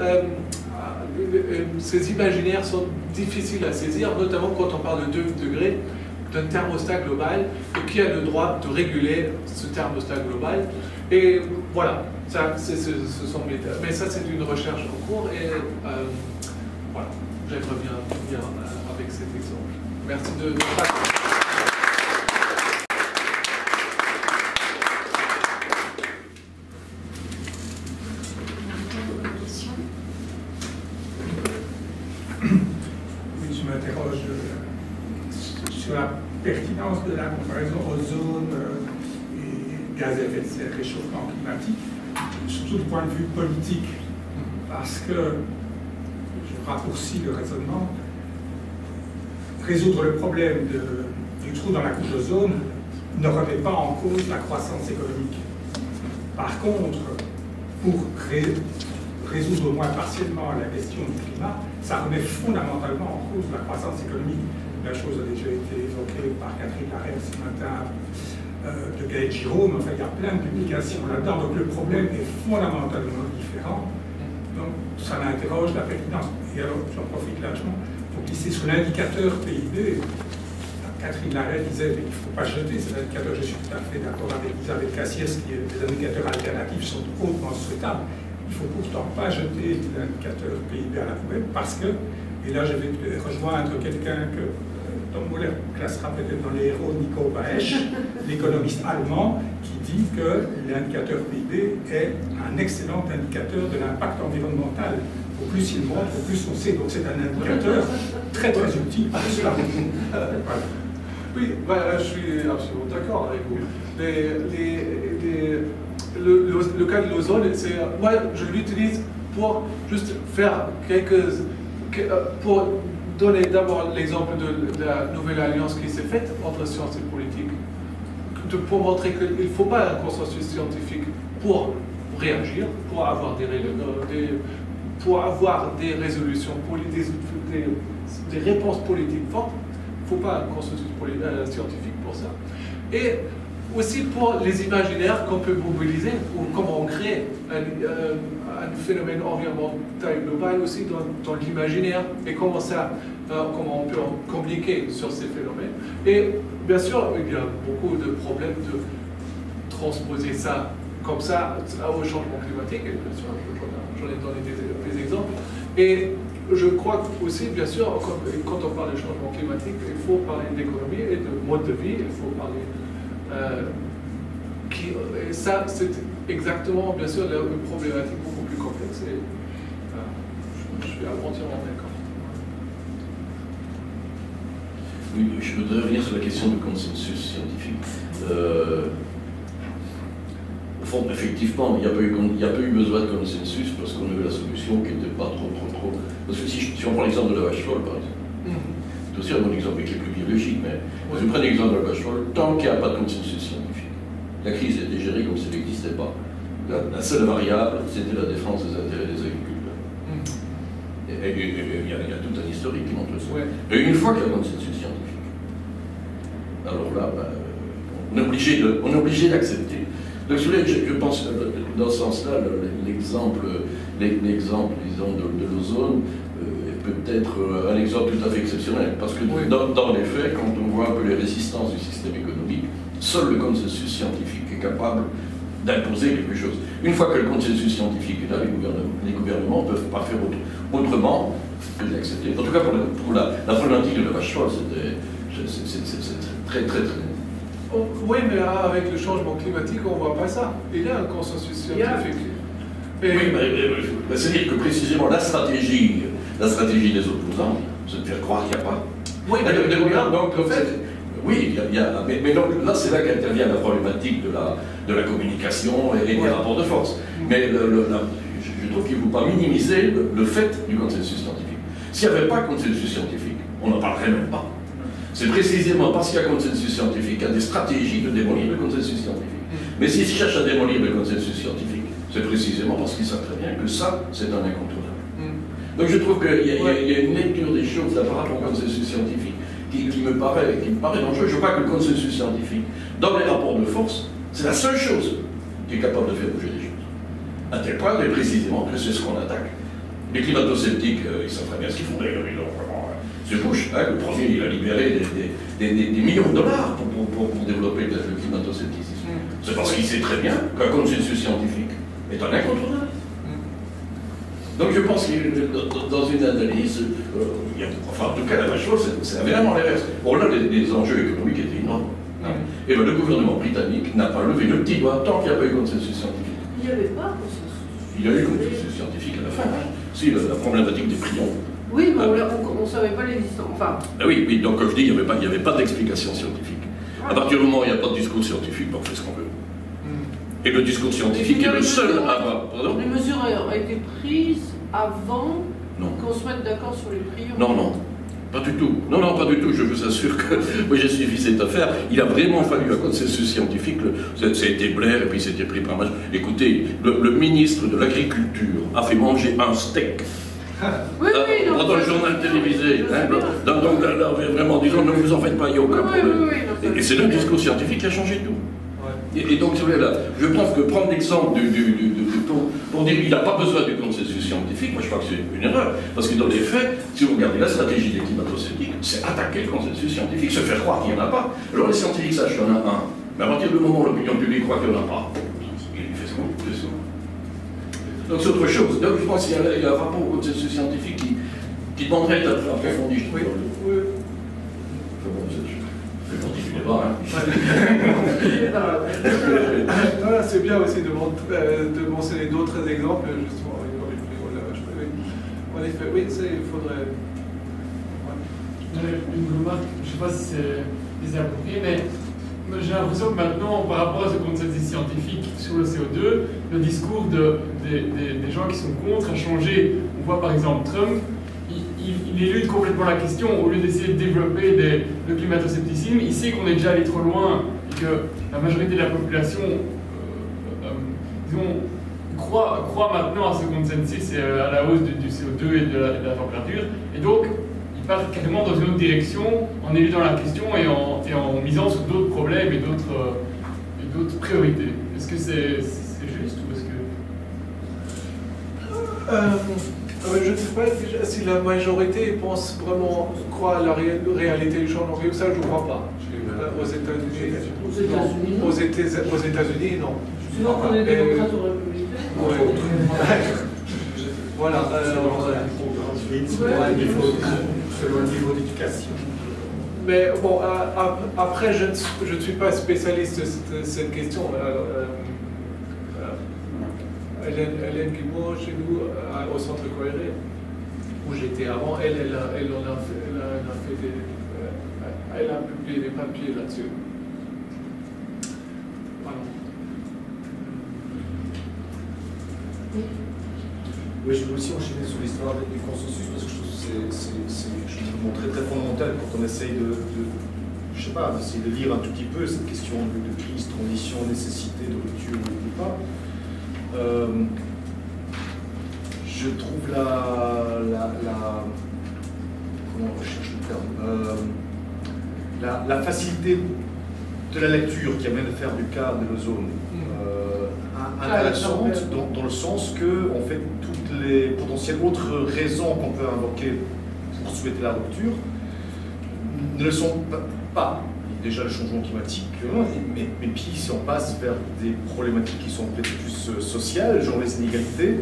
Ces imaginaires sont difficiles à saisir, notamment quand on parle de 2 degrés, d'un thermostat global, et qui a le droit de réguler ce thermostat global. Et voilà, ce sont mes thèmes. Mais ça, c'est une recherche en cours, et voilà, j'aimerais bien finir avec cet exemple. Merci de sur la pertinence de la comparaison ozone et gaz à effet de serre, réchauffement climatique, surtout du point de vue politique, parce que, je raccourcis le raisonnement, résoudre le problème du trou dans la couche d'ozone ne remet pas en cause la croissance économique. Par contre, pour résoudre au moins partiellement la question du climat, ça remet fondamentalement en cause la croissance économique. La chose a déjà été évoqué par Catherine Larrey ce matin, de Gaël Giraud, enfin, il y a plein de publications là-dedans, donc le problème est fondamentalement différent. Donc ça interroge la pertinence. Et alors, j'en profite largement pour glisser sur l'indicateur PIB. Catherine Larrey disait qu'il ne faut pas jeter cet indicateur. Je suis tout à fait d'accord avec Isabelle Cassiès, qui les indicateurs alternatifs sont hautement souhaitables. Il ne faut pourtant pas jeter l'indicateur PIB à la poubelle parce que, et là je vais rejoindre quelqu'un que Tom Muller classera peut-être dans les héros, Nico Baesch, l'économiste allemand, qui dit que l'indicateur PIB est un excellent indicateur de l'impact environnemental. Au plus il monte, au plus on sait. Donc c'est un indicateur très très utile pour cela. Voilà. Oui, bah, je suis absolument d'accord avec vous. Le cas de l'ozone, moi je l'utilise pour juste faire pour donner d'abord l'exemple de la nouvelle alliance qui s'est faite entre sciences et politique, pour montrer qu'il ne faut pas un consensus scientifique pour réagir, pour avoir des résolutions politiques, des réponses politiques fortes. Il ne faut pas un consensus scientifique pour ça. Et aussi pour les imaginaires qu'on peut mobiliser, ou comment on crée un phénomène environnemental global aussi dans l'imaginaire, et comment on peut communiquer sur ces phénomènes. Et bien sûr, il y a beaucoup de problèmes de transposer ça comme ça au changement climatique, et bien sûr, j'en ai donné des exemples. Et je crois aussi, bien sûr, quand on parle de changement climatique, il faut parler d'économie et de mode de vie, il faut parler... et ça, c'est exactement, bien sûr, une problématique beaucoup plus complexe. Et je suis entièrement d'accord. Oui, je voudrais revenir sur la question du consensus scientifique. Au fond, effectivement, il n'y a pas eu besoin de consensus parce qu'on avait la solution qui n'était pas trop. Parce que si on prend l'exemple de la vache folle, par exemple, c'est aussi un bon exemple qui est plus biologique, mais si on prend l'exemple de la vache folle, tant qu'il n'y a pas de consensus scientifique, la crise était gérée comme si elle n'existait pas. La seule variable, c'était la défense des intérêts des agriculteurs. Et il y a tout un historique qui montre ça. Et une fois qu'il y a un consensus scientifique, alors là, on est obligé d'accepter. Donc, je pense que dans ce sens-là, l'exemple, disons, de l'ozone est peut-être un exemple tout à fait exceptionnel. Parce que dans les faits, quand on voit un peu les résistances du système économique, seul le consensus scientifique est capable d'imposer quelque chose. Une fois que le consensus scientifique est là, les gouvernements ne peuvent pas faire autrement que d'accepter. En tout cas, pour la problématique de la vache folle, c'est très, très, très... Oui, mais avec le changement climatique, on ne voit pas ça. Il y a un consensus scientifique. Oui, mais c'est-à-dire que précisément la stratégie des opposants, c'est de faire croire qu'il n'y a pas. Oui, mais donc là, c'est là qu'intervient la problématique de la communication et des rapports de force. Mais je trouve qu'il ne faut pas minimiser le fait du consensus scientifique. S'il n'y avait pas de consensus scientifique, on n'en parlerait même pas. C'est précisément parce qu'il y a consensus scientifique qu'il y a des stratégies de démolir le consensus scientifique. Mais s'ils cherchent à démolir le consensus scientifique, c'est précisément parce qu'ils savent très bien que ça, c'est un incontournable. Donc je trouve qu'il y a une lecture des choses là, par rapport au consensus scientifique qui me paraît dangereux. Je crois que le consensus scientifique, dans les rapports de force, c'est la seule chose qui est capable de faire bouger les choses. À tel point, mais précisément, que c'est ce qu'on attaque. Les climato-sceptiques, ils savent très bien ce qu'ils font. C'est Bush, le premier, il a libéré des millions de dollars pour développer le climato-scepticisme. C'est parce qu'il sait très bien qu'un consensus scientifique est un incontournable. Donc je pense que dans une analyse, en tout cas la vache folle, c'est vraiment l'inverse. Bon là, les enjeux économiques étaient énormes. Et bien, le gouvernement britannique n'a pas levé le petit doigt tant qu'il n'y a pas eu consensus scientifique. Il n'y avait pas consensus. Il y a eu consensus scientifique à la fin. Si, la problématique des prions. Oui, mais on ne savait pas l'existence. Enfin... Oui, donc comme je dis, il n'y avait pas d'explication scientifique. À partir du moment où il n'y a pas de discours scientifique, on fait ce qu'on veut. Et le discours scientifique est le seul à avoir. Pardon ? Les mesures ont été prises avant qu'on se mette d'accord sur les prions. Non. Pas du tout. Non, pas du tout. Je vous assure que moi j'ai suivi cette affaire. Il a vraiment fallu un consensus scientifique. Ça a été Blair et puis c'était pris par match. Écoutez, le ministre de l'Agriculture a fait manger un steak. Oui, non, dans le journal télévisé. Hein, donc là, vraiment, disons, ne vous en faites pas, il n'y a aucun problème. Et c'est le discours scientifique qui a changé tout. Et donc, là, je pense que prendre l'exemple pour dire qu'il n'a pas besoin du consensus scientifique, moi je crois que c'est une erreur. Parce que dans les faits, si vous regardez la stratégie des climato-sceptiques, c'est attaquer le consensus scientifique, se faire croire qu'il n'y en a pas. Alors les scientifiques sachent qu'il y en a un. Mais à partir du moment où l'opinion publique croit qu'il n'y en a pas, il fait ce qu'on veut. Donc c'est autre chose. Donc je pense qu'il y a un rapport au consensus scientifique qui demanderait d'être approfondi. Oui. Voilà, c'est bien aussi de mentionner d'autres exemples, justement. En effet, oui, il faudrait. Une remarque, je ne sais pas si c'est bien approprié, mais j'ai l'impression que maintenant, par rapport à ce consensus scientifique sur le CO2, le discours des gens qui sont contre a changé. On voit par exemple Trump. Il élude complètement la question. Au lieu d'essayer de développer le climato-scepticisme, il sait qu'on est déjà allé trop loin et que la majorité de la population croit maintenant à ce consensus et à la hausse du CO2 et de la température. Et donc, il part carrément dans une autre direction en éludant la question et en misant sur d'autres problèmes et d'autres priorités. Est-ce que c'est juste ou est-ce que... je ne sais pas si la majorité croit à la réalité du changement climatique. Ça, je ne crois pas. Aux États-Unis, aux États-Unis, non. Sinon, on est démocrate ou républicain. Voilà. Selon le niveau d'éducation. Mais bon, après, je ne suis pas spécialiste de cette question. Hélène Guimau, chez nous, au centre Coéré, où j'étais avant, elle a publié des papiers là-dessus. Voilà. Oui, je veux aussi enchaîner sur l'histoire du consensus parce que je trouve que c'est très fondamental quand on essaye je sais pas, d'essayer de lire un tout petit peu cette question de crise, transition, nécessité de rupture ou pas. Je trouve comment on recherche le terme, la facilité de la lecture qui amène à faire du cas de l'ozone intéressante dans le sens que en fait toutes les potentielles autres raisons qu'on peut invoquer pour souhaiter la rupture ne le sont pas. Déjà le changement climatique, mais puis si on passe vers des problématiques qui sont peut-être plus sociales, genre les inégalités,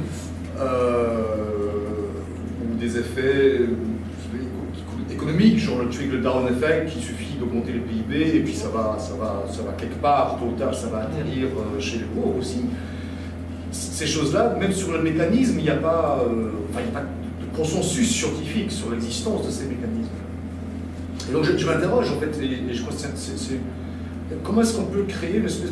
ou des effets économiques, genre le trickle-down effect, qu'il suffit d'augmenter le PIB et puis ça va quelque part, tôt ou tard, ça va atterrir chez les pauvres aussi. Ces choses-là, même sur le mécanisme, il n'y a pas de consensus scientifique sur l'existence de ces mécanismes. Et donc je m'interroge en fait, et je crois que c'est comment est-ce qu'on peut créer une espèce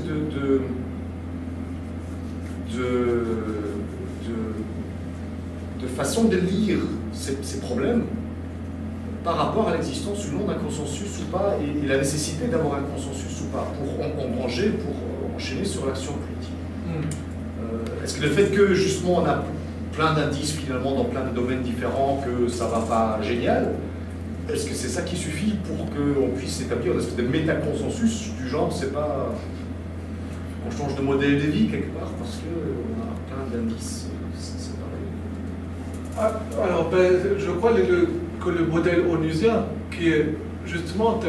de façon de lire ces problèmes par rapport à l'existence ou non d'un consensus ou pas, et la nécessité d'avoir un consensus ou pas, pour engranger, pour enchaîner sur l'action politique. Est-ce que le fait que justement on a plein d'indices finalement dans plein de domaines différents, que ça va pas génial, est-ce que c'est ça qui suffit pour qu'on puisse établir une espèce de méta-consensus du genre, c'est pas on change de modèle de vie quelque part parce qu'on a plein d'indices, c'est pareil. Alors, je crois que le modèle onusien, qui est justement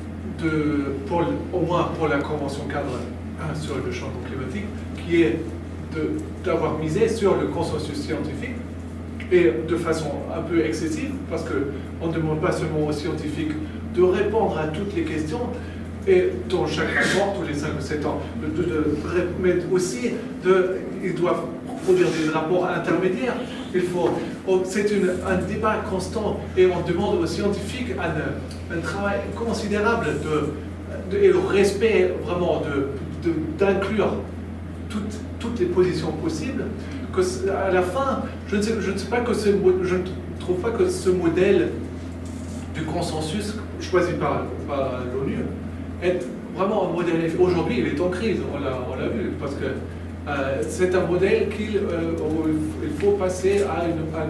au moins pour la Convention cadre sur le changement climatique, qui est d'avoir misé sur le consensus scientifique, et de façon un peu excessive, parce qu'on ne demande pas seulement aux scientifiques de répondre à toutes les questions, et dans chaque rapport, tous les 5 ou 7 ans, mais aussi, ils doivent produire des rapports intermédiaires. C'est un débat constant, et on demande aux scientifiques un travail considérable et le respect vraiment d'inclure toutes les positions possibles. À la fin, je ne trouve pas que ce modèle du consensus choisi par l'ONU est vraiment un modèle. Aujourd'hui, il est en crise, on l'a vu, parce que c'est un modèle qu'il faut passer à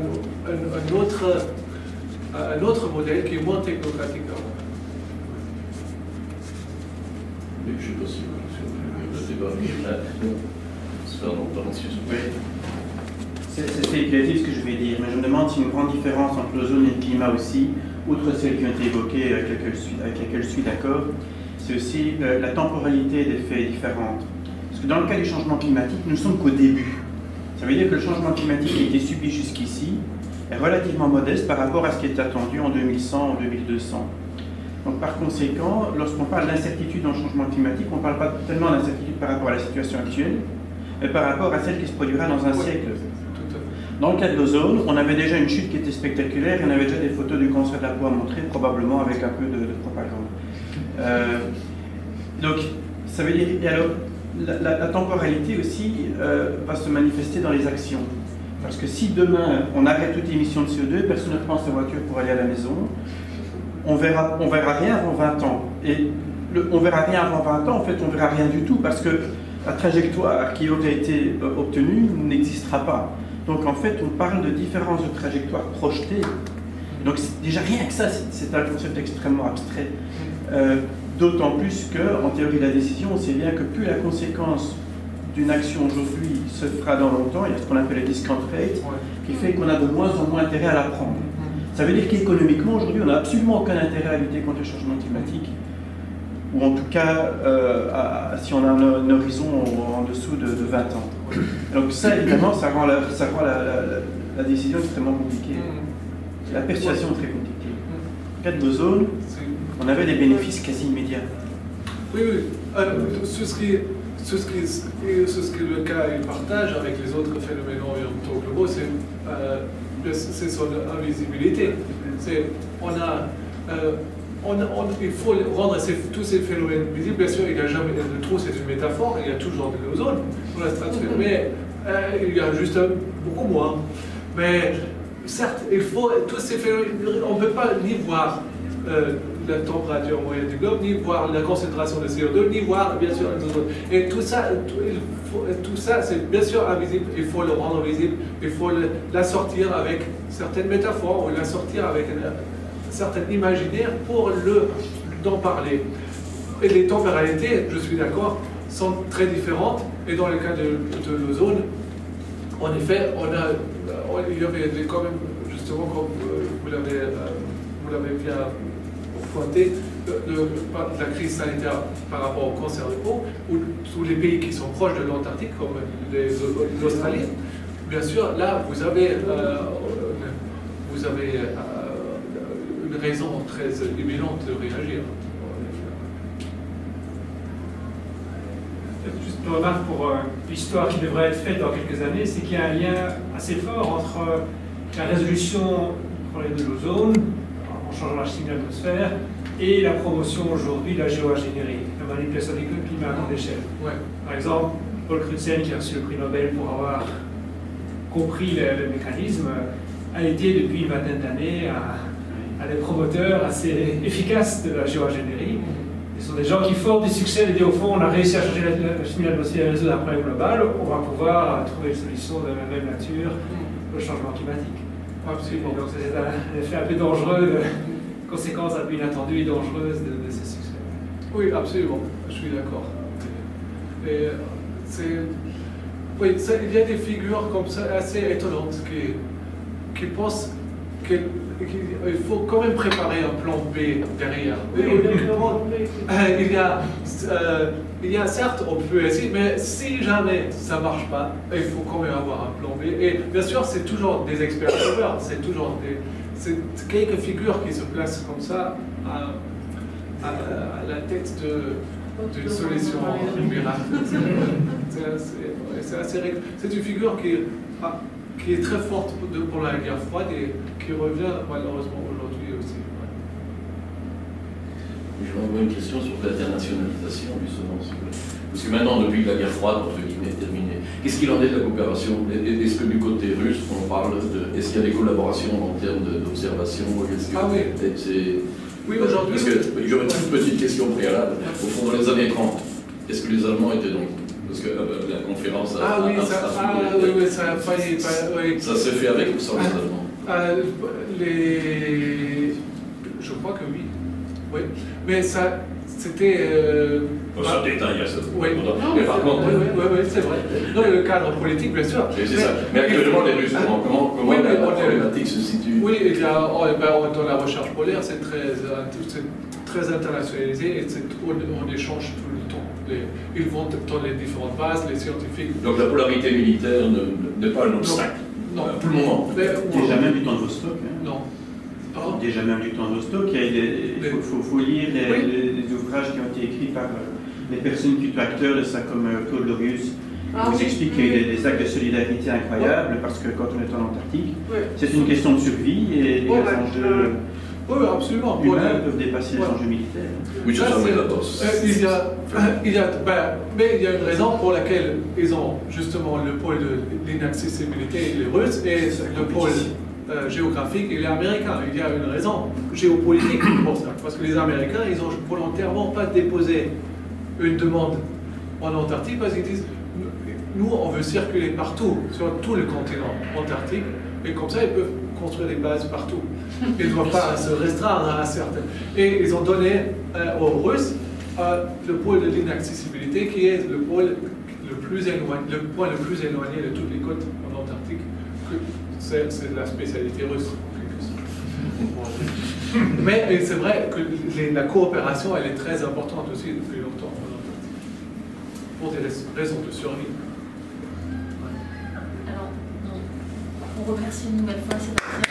un autre modèle qui est moins technocratique. Mais je ne sais pas si le débat c'est spéculatif ce que je vais dire, mais je me demande s'il y a une grande différence entre l'ozone et le climat aussi, outre celles qui ont été évoquées avec lesquelles je suis d'accord, c'est aussi la temporalité des faits est différente. Parce que dans le cas du changement climatique, nous ne sommes qu'au début. Ça veut dire que le changement climatique qui a été subi jusqu'ici est relativement modeste par rapport à ce qui est attendu en 2100, en 2200. Donc par conséquent, lorsqu'on parle d'incertitude dans le changement climatique, on ne parle pas tellement d'incertitude par rapport à la situation actuelle, mais par rapport à celle qui se produira dans un siècle. Dans le cas de l'ozone, on avait déjà une chute qui était spectaculaire, et on avait déjà des photos du cancer de la peau à montrer, probablement avec un peu de propagande. Donc, ça veut dire, et alors, la temporalité aussi va se manifester dans les actions. Parce que si demain on arrête toute émission de CO2, personne ne prend sa voiture pour aller à la maison, on verra rien avant 20 ans. Et on verra rien avant 20 ans, en fait, on verra rien du tout, parce que la trajectoire qui aurait été obtenue n'existera pas. Donc en fait, on parle de différences de trajectoires projetées. Donc déjà rien que ça, c'est un concept extrêmement abstrait. D'autant plus qu'en théorie de la décision, on sait bien que plus la conséquence d'une action aujourd'hui se fera dans longtemps, il y a ce qu'on appelle le discount rate, qui fait qu'on a de moins en moins intérêt à la prendre. Ça veut dire qu'économiquement, aujourd'hui, on n'a absolument aucun intérêt à lutter contre le changement climatique, ou en tout cas, si on a un horizon en dessous de 20 ans. Donc ça, évidemment, ça rend la décision extrêmement compliquée. La persuasion est très compliquée. Dans le cas de l'ozone, on avait des bénéfices quasi immédiats. Oui, oui. Ce qui est le cas il partage avec les autres phénomènes environnementaux globaux, c'est son invisibilité. Il faut rendre tous ces phénomènes visibles. Bien sûr, il n'y a jamais de trou, c'est une métaphore, il y a toujours de l'ozone dans la stratosphère, mais il y a juste beaucoup moins. Mais certes, il faut tous ces phénomènes, on ne peut pas ni voir la température moyenne du globe, ni voir la concentration de CO2, ni voir bien sûr l'ozone. Et tout ça, c'est bien sûr invisible, il faut le rendre visible, il faut l'assortir avec certaines métaphores, ou l'assortir avec certains imaginaires pour d'en parler. Et les temporalités, je suis d'accord, sont très différentes. Et dans le cas de l'ozone, en effet, il y avait quand même, justement, comme vous l'avez bien pointé, la crise sanitaire par rapport au cancer de peau, ou tous les pays qui sont proches de l'Antarctique, comme l'Australie. Bien sûr, là, vous avez une raison très évidente de réagir. Juste une remarque pour l'histoire qui devrait être faite dans quelques années, c'est qu'il y a un lien assez fort entre la résolution du problème de l'ozone, en changeant la chimie de l'atmosphère, et la promotion aujourd'hui de la géo-ingénierie, la manipulation du climat à grande échelle. Ouais. Par exemple, Paul Crutzen, qui a reçu le prix Nobel pour avoir compris le mécanisme, a été depuis une vingtaine d'années à des promoteurs assez efficaces de la géo-ingénierie. Ce sont des gens qui, forts du succès, et au fond, on a réussi à changer la chimie de l'atmosphère et résoudre un problème global, on va pouvoir trouver une solution de la même nature au changement climatique. Absolument. Donc c'est un effet un peu dangereux, de conséquences un peu inattendues et dangereuses de ce succès. Oui, absolument, je suis d'accord. Et oui, il y a des figures comme ça assez étonnantes qui pensent qu'il faut quand même préparer un plan B derrière. Il y a certes, on peut essayer, mais si jamais ça ne marche pas, il faut quand même avoir un plan B. Et bien sûr, c'est toujours des experts, c'est toujours quelques figures qui se placent comme ça à la tête d'une solution miracle. C'est une figure qui est très forte pour la guerre froide et qui revient malheureusement aujourd'hui aussi. Je vais envoyer une question sur l'internationalisation, justement. Parce que maintenant, depuis que la guerre froide, entre guillemets, est terminée, qu'est-ce qu'il en est de la coopération? Est-ce que du côté russe, on parle de... Est-ce qu'il y a des collaborations en termes d'observation? Ah oui. Oui, aujourd'hui. Parce que j'aurais une petite question préalable. Au fond, dans les années 30, est-ce que les Allemands étaient donc Parce que la conférence ça a failli. Ça s'est fait avec ou sans les Allemands? Je crois que oui. Oui. Mais ça, c'était. Ça détaille ça. Oui, mais par contre. Oui, c'est vrai. Dans le cadre politique, bien sûr. C'est ça. Mais actuellement, les Russes, comment la problématique se situe? Oui, dans la recherche polaire, c'est très internationalisé et on échange tout le temps. Ils vont dans les différentes bases, les scientifiques. Donc la polarité militaire n'est pas un obstacle? Non. Pour le moment. Déjà même du temps de Vostok. Non. Déjà même du temps de Vostok, il faut lire les ouvrages qui ont été écrits par les personnes qui sont acteurs de ça, comme Claude Lorius. Il vous explique qu'il y a eu des actes de solidarité incroyables, parce que quand on est en Antarctique, c'est une question de survie et les enjeux absolument. humains peuvent dépasser les enjeux militaires. Oui, ça c'est la bosse. Mais il y a une raison pour laquelle ils ont justement le pôle de l'inaccessibilité, les Russes, et le pôle géographique et les Américains. Il y a une raison géopolitique pour ça. Parce que les Américains, ils n'ont volontairement pas déposé une demande en Antarctique parce qu'ils disent nous, on veut circuler partout, sur tout le continent antarctique, et comme ça, ils peuvent construire des bases partout. Ils ne doivent pas se restreindre à certaines. Et ils ont donné aux Russes le pôle de l'inaccessibilité, qui est le pôle le plus éloigné, le point le plus éloigné de toutes les côtes en Antarctique. C'est la spécialité russe. Mais c'est vrai que la coopération, elle est très importante aussi depuis longtemps en Antarctique, pour des raisons de survie. Alors, on remercie une nouvelle fois Sébastien.